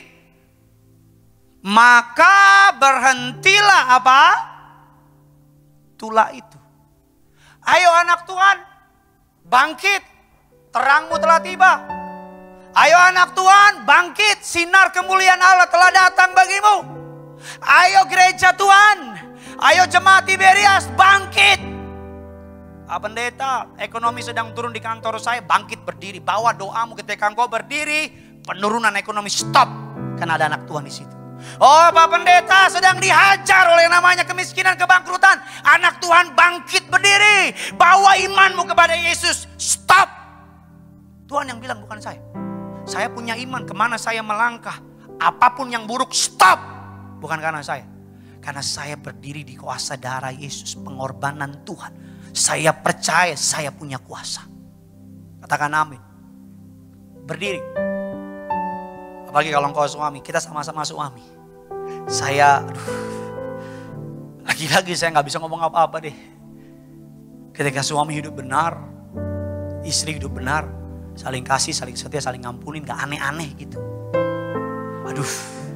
Speaker 1: Maka berhentilah apa? Tulah itu. Ayo anak Tuhan, bangkit, terangmu telah tiba. Ayo anak Tuhan, bangkit, sinar kemuliaan Allah telah datang bagimu. Ayo gereja Tuhan, ayo jemaat Tiberias, bangkit. Pak Pendeta, ekonomi sedang turun di kantor saya, bangkit berdiri, bawa doamu ketika engkau berdiri, penurunan ekonomi stop. Karena ada anak Tuhan di situ. Oh, Pak Pendeta sedang dihajar oleh namanya kemiskinan, kebangkrutan. Anak Tuhan bangkit berdiri. Bawa imanmu kepada Yesus. Stop. Tuhan yang bilang, bukan saya. Saya punya iman kemana saya melangkah. Apapun yang buruk, stop. Bukan karena saya. Karena saya berdiri di kuasa darah Yesus. Pengorbanan Tuhan. Saya percaya saya punya kuasa. Katakan amin. Berdiri. Apalagi kalau engkau suami. Kita sama-sama suami. Saya, lagi-lagi saya gak bisa ngomong apa-apa deh. Ketika suami hidup benar, istri hidup benar, saling kasih, saling setia, saling ngampunin, gak aneh-aneh gitu. Aduh.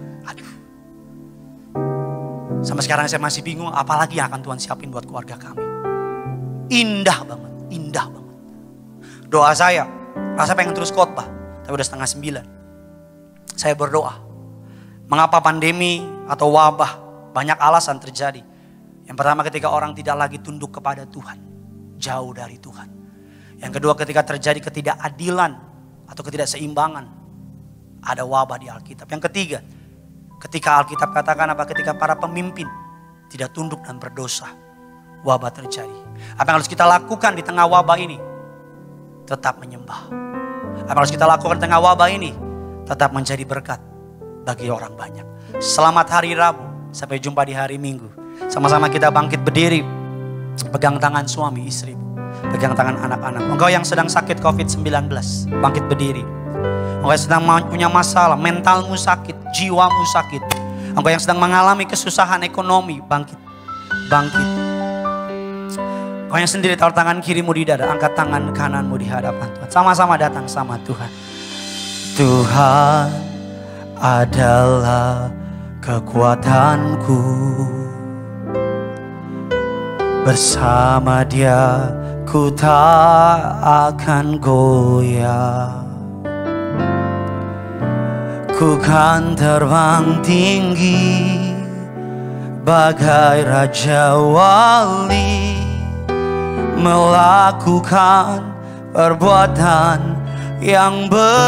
Speaker 1: Sampai sekarang saya masih bingung apalagi yang akan Tuhan siapin buat keluarga kami. Indah banget. Doa saya, rasa pengen terus khotbah, tapi udah 8:30. Saya berdoa. Mengapa pandemi atau wabah banyak alasan terjadi. Yang pertama ketika orang tidak lagi tunduk kepada Tuhan. Jauh dari Tuhan. Yang kedua ketika terjadi ketidakadilan atau ketidakseimbangan. Ada wabah di Alkitab. Yang ketiga ketika Alkitab katakan apa? Ketika para pemimpin tidak tunduk dan berdosa. Wabah terjadi. Apa yang harus kita lakukan di tengah wabah ini? Tetap menyembah. Apa yang harus kita lakukan di tengah wabah ini? Tetap menjadi berkat bagi orang banyak. Selamat hari Rabu. Sampai jumpa di hari Minggu. Sama-sama kita bangkit berdiri. Pegang tangan suami istrimu. Pegang tangan anak-anak. Engkau yang sedang sakit COVID-19. Bangkit berdiri. Engkau yang sedang punya masalah. Mentalmu sakit. Jiwamu sakit. Engkau yang sedang mengalami kesusahan ekonomi. Bangkit. Engkau yang sendiri taruh tangan kirimu di dada. Angkat tangan kananmu di hadapan Tuhan. Sama-sama datang sama Tuhan. Tuhan adalah kekuatanku. Bersama Dia ku tak akan goyah. Ku kan terbang tinggi bagai Raja Wali, melakukan perbuatan yang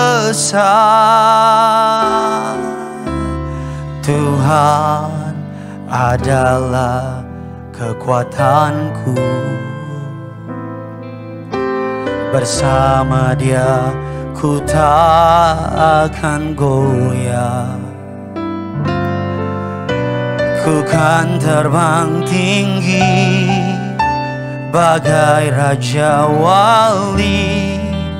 Speaker 1: besar. Tuhan adalah kekuatanku. Bersama Dia ku tak akan goyah. Ku kan terbang tinggi bagai Raja Wali,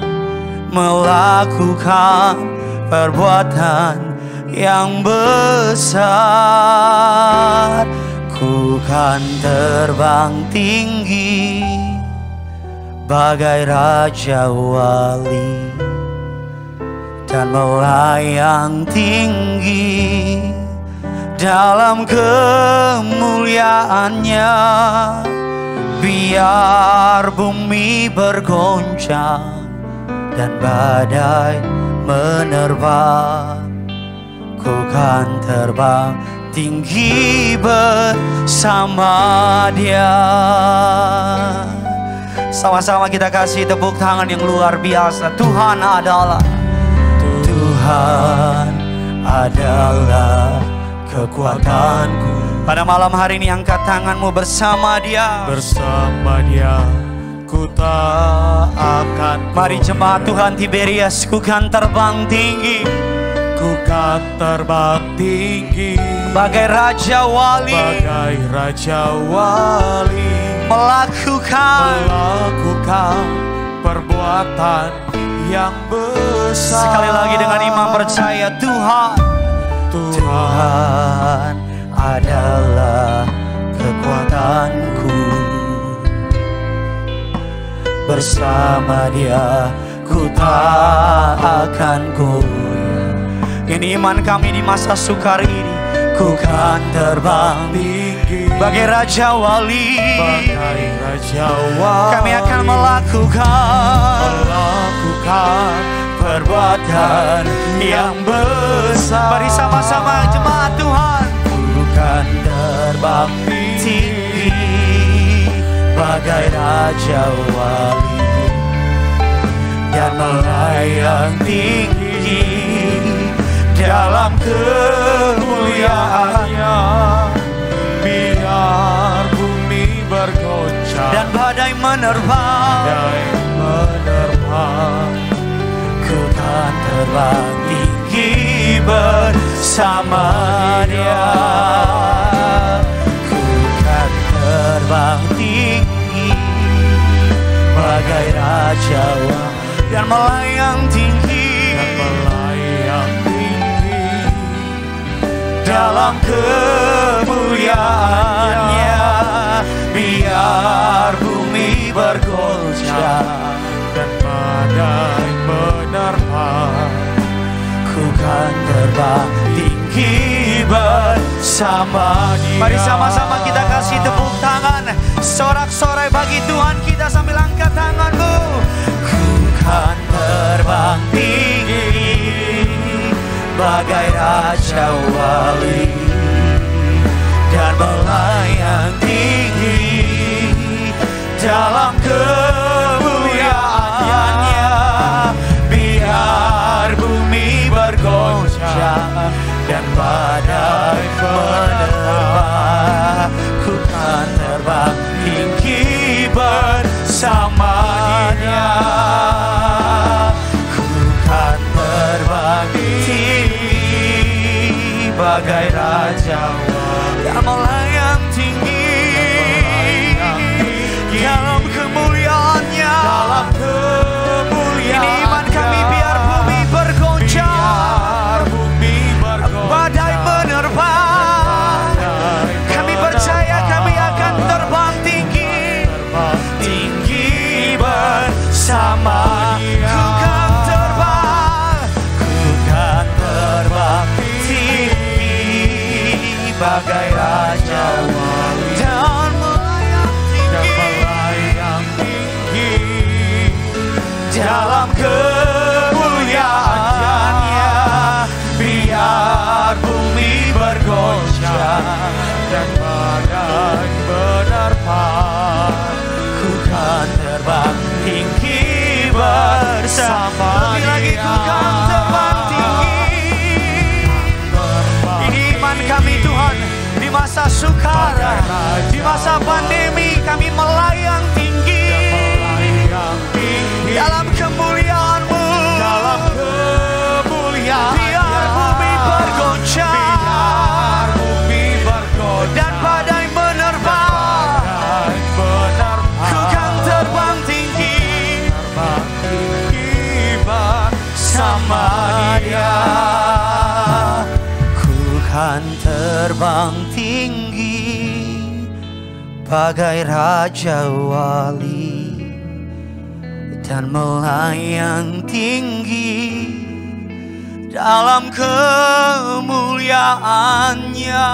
Speaker 1: melakukan perbuatan yang besar. Ku kan terbang tinggi bagai Raja Wali dan melayang tinggi dalam kemuliaannya. Biar bumi bergoncang dan badai menerpa, ku kan terbang tinggi bersama Dia. Sama-sama kita kasih tepuk tangan yang luar biasa. Tuhan adalah kekuatanku. Pada malam hari ini angkat tanganmu. Bersama Dia.
Speaker 2: Bersama Dia ku tak akan.
Speaker 1: Mari jemaat Tuhan Tiberias, ku kan terbang tinggi.
Speaker 2: Ku kan terbang tinggi
Speaker 1: bagai Raja Wali.
Speaker 2: Bagai Raja Wali,
Speaker 1: melakukan
Speaker 2: perbuatan yang besar.
Speaker 1: Sekali lagi dengan iman percaya, Tuhan adalah kekuatanku. Bersama Dia ku tak akan goyah. Ini iman kami di masa sukar ini. Ku kan terbang tinggi bagai Raja Wali.
Speaker 2: Bagai Raja Wali,
Speaker 1: kami akan melakukan perbuatan yang besar. Mari sama-sama jemaat Tuhan. Ku kan terbang tinggi bagai Raja Wali dan melayang tinggi
Speaker 2: dalam kemuliaannya. Biar bumi bergoncang
Speaker 1: dan badai menerpa, ku kan terbang tinggi bersama Dia. Ku kan terbang tinggi bagai raja dan melayang tinggi, dalam kemuliaannya. Biar bumi bergoncang
Speaker 2: dan badai menerpa,
Speaker 1: ku kan terbang tinggi bersama Dia. Mari sama-sama kita kasih tepuk tangan sorak-sorai bagi Tuhan kita sambil angkat tanganmu. Ku kan terbang tinggi bagai raja wali dan melayang tinggi dalam kemuliaannya. Biar bumi bergoncang dan badai menerpa, ku kan terbang tinggi bersama Dia. Ku kan terbang tinggi bagai raja dan melayang tinggi dalam kemuliaannya. Ini iman kami, biar bumi bergoncang, badai menerpa, kami percaya kami akan terbang tinggi, tinggi bersama. Ku kan terbang tinggi bagai raja dan melayang tinggi dalam kemuliaannya. Biar bumi bergoncang
Speaker 2: dan badai menerpa,
Speaker 1: ku kan terbang tinggi bersama. Lebih lagi ku kan terbang tinggi. Ini iman kami Tuhan, di masa sukar, di masa pandemi kami melayang tinggi dalam kemuliaan-Mu. Biar bumi bergoncang dan badai menerpa, ku kan terbang tinggi bersama Dia. Ku kan terbang tinggi bagai raja wali dan melayang tinggi dalam kemuliaannya.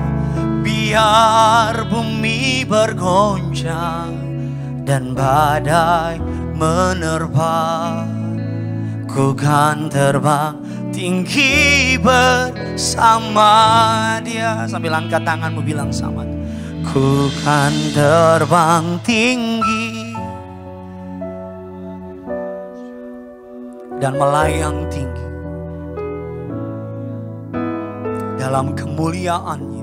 Speaker 1: Biar bumi bergoncang dan badai menerpa, ku kan terbang tinggi bersama Dia. Sambil angkat tanganmu bilang sama, ku kan terbang tinggi dan melayang tinggi dalam kemuliaannya.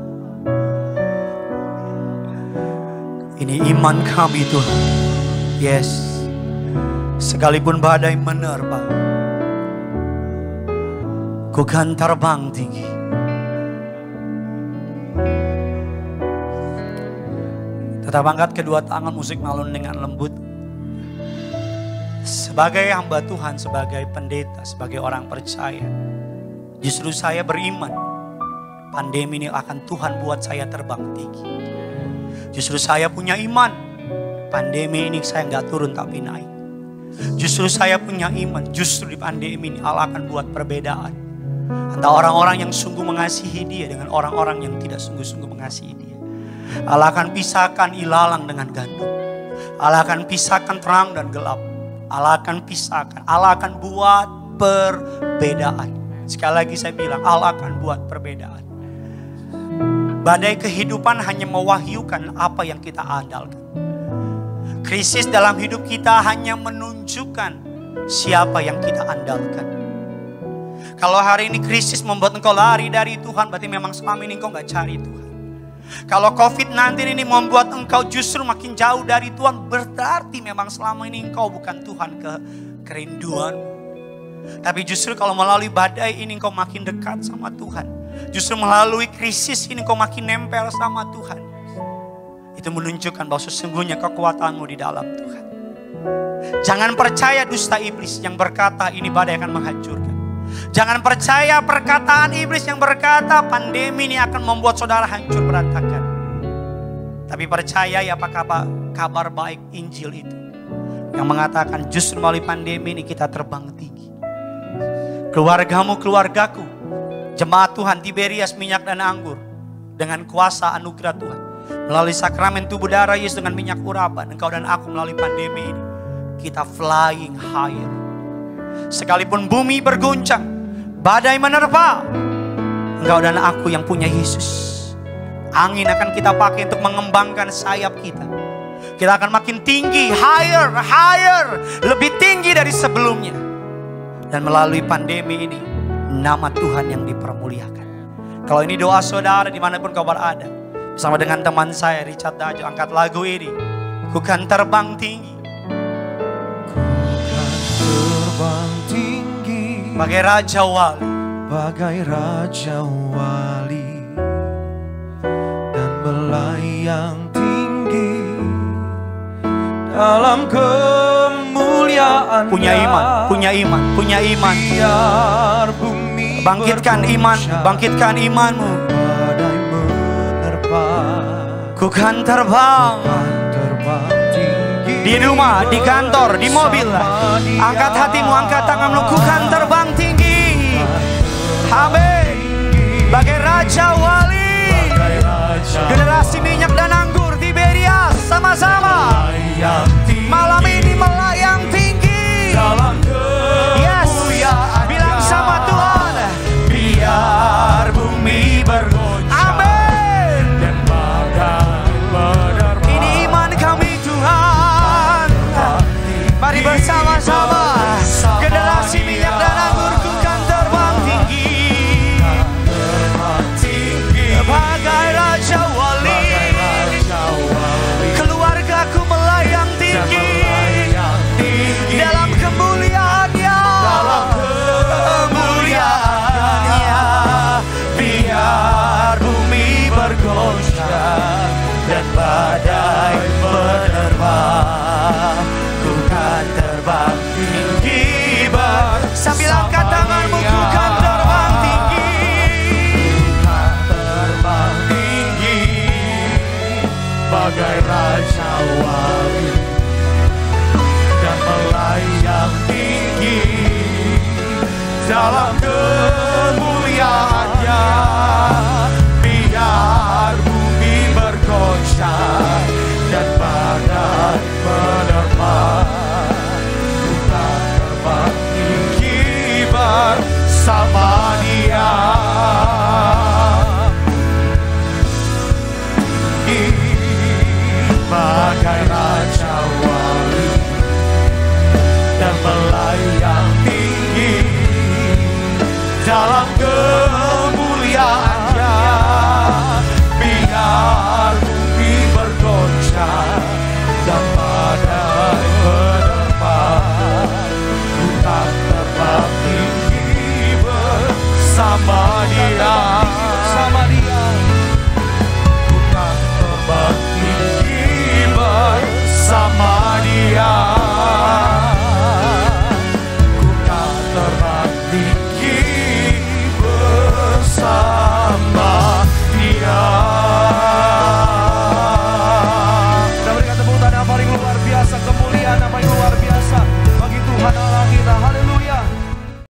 Speaker 1: Ini iman kami Tuhan. Yes, sekalipun badai menerpa, ku kan terbang tinggi. Tetap angkat kedua tangan, musik malun dengan lembut. Sebagai hamba Tuhan, sebagai pendeta, sebagai orang percaya, justru saya beriman pandemi ini akan Tuhan buat saya terbang tinggi. Justru saya punya iman, pandemi ini saya nggak turun tapi naik. Justru saya punya iman, justru di pandemi ini Allah akan buat perbedaan antara orang-orang yang sungguh mengasihi Dia dengan orang-orang yang tidak sungguh-sungguh mengasihi Dia. Allah akan pisahkan ilalang dengan gandum. Allah akan pisahkan terang dan gelap. Allah akan pisahkan, Allah akan buat perbedaan. Sekali lagi saya bilang, Allah akan buat perbedaan. Badai kehidupan hanya mewahyukan apa yang kita andalkan. Krisis dalam hidup kita hanya menunjukkan siapa yang kita andalkan. Kalau hari ini krisis membuat engkau lari dari Tuhan, berarti memang selama ini engkau gak cari Tuhan. Kalau COVID-19 ini membuat engkau justru makin jauh dari Tuhan, berarti memang selama ini engkau bukan Tuhan kerinduan. Tapi justru kalau melalui badai ini engkau makin dekat sama Tuhan. Justru melalui krisis ini engkau makin nempel sama Tuhan. Itu menunjukkan bahwa sesungguhnya kekuatanmu di dalam Tuhan. Jangan percaya dusta iblis yang berkata ini badai akan menghancurkan. Jangan percaya perkataan iblis yang berkata pandemi ini akan membuat saudara hancur berantakan. Tapi percaya ya apa kabar baik Injil itu. Yang mengatakan justru melalui pandemi ini kita terbang tinggi. Keluargamu, keluargaku, jemaat Tuhan Tiberias minyak dan anggur. Dengan kuasa anugerah Tuhan. Melalui sakramen tubuh darah Yesus dengan minyak urapan. Engkau dan aku melalui pandemi ini. Kita flying higher. Sekalipun bumi berguncang, badai menerpa, engkau dan aku yang punya Yesus. Angin akan kita pakai untuk mengembangkan sayap kita. Kita akan makin tinggi, higher, lebih tinggi dari sebelumnya. Dan melalui pandemi ini, nama Tuhan yang dipermuliakan. Kalau ini doa saudara dimanapun kau berada, bersama dengan teman saya Richard Dajo, angkat lagu ini. Ku kan terbang tinggi.
Speaker 2: Terbang tinggi
Speaker 1: bagai Raja Wali,
Speaker 2: bagai Raja Wali, dan melayang tinggi dalam kemuliaan.
Speaker 1: Punya iman.
Speaker 2: Biar bumi
Speaker 1: bangkitkan iman, bangkitkan imanmu.
Speaker 2: badai menerpa.
Speaker 1: Ku kan terbang. Di rumah, di kantor, di mobil. Angkat hatimu, angkat tanganmu. Ku kan terbang tinggi. Amin. Bagai Raja Wali. Generasi minyak dan anggur Tiberias sama-sama. Malam ini melayang tinggi. Yes. Bilang sama Tuhan. Biar bumi bergoncang. Amin.
Speaker 2: Dan badai menerpa.
Speaker 1: Ini iman kami Tuhan. Mari bersama-sama. Generasi minyak dan anggur ku kan terbang tinggi. Bagai Raja Wali. Keluargaku melayang tinggi. Dalam kemuliaannya. Biar bumi bergoncang dan badai menerpa. Ku kan terbang tinggi. Sambil angkat tanganmu, ku kan terbang tinggi.
Speaker 2: Terbang tinggi bagai Raja Wali, dan melayang tinggi dalam kemuliaan.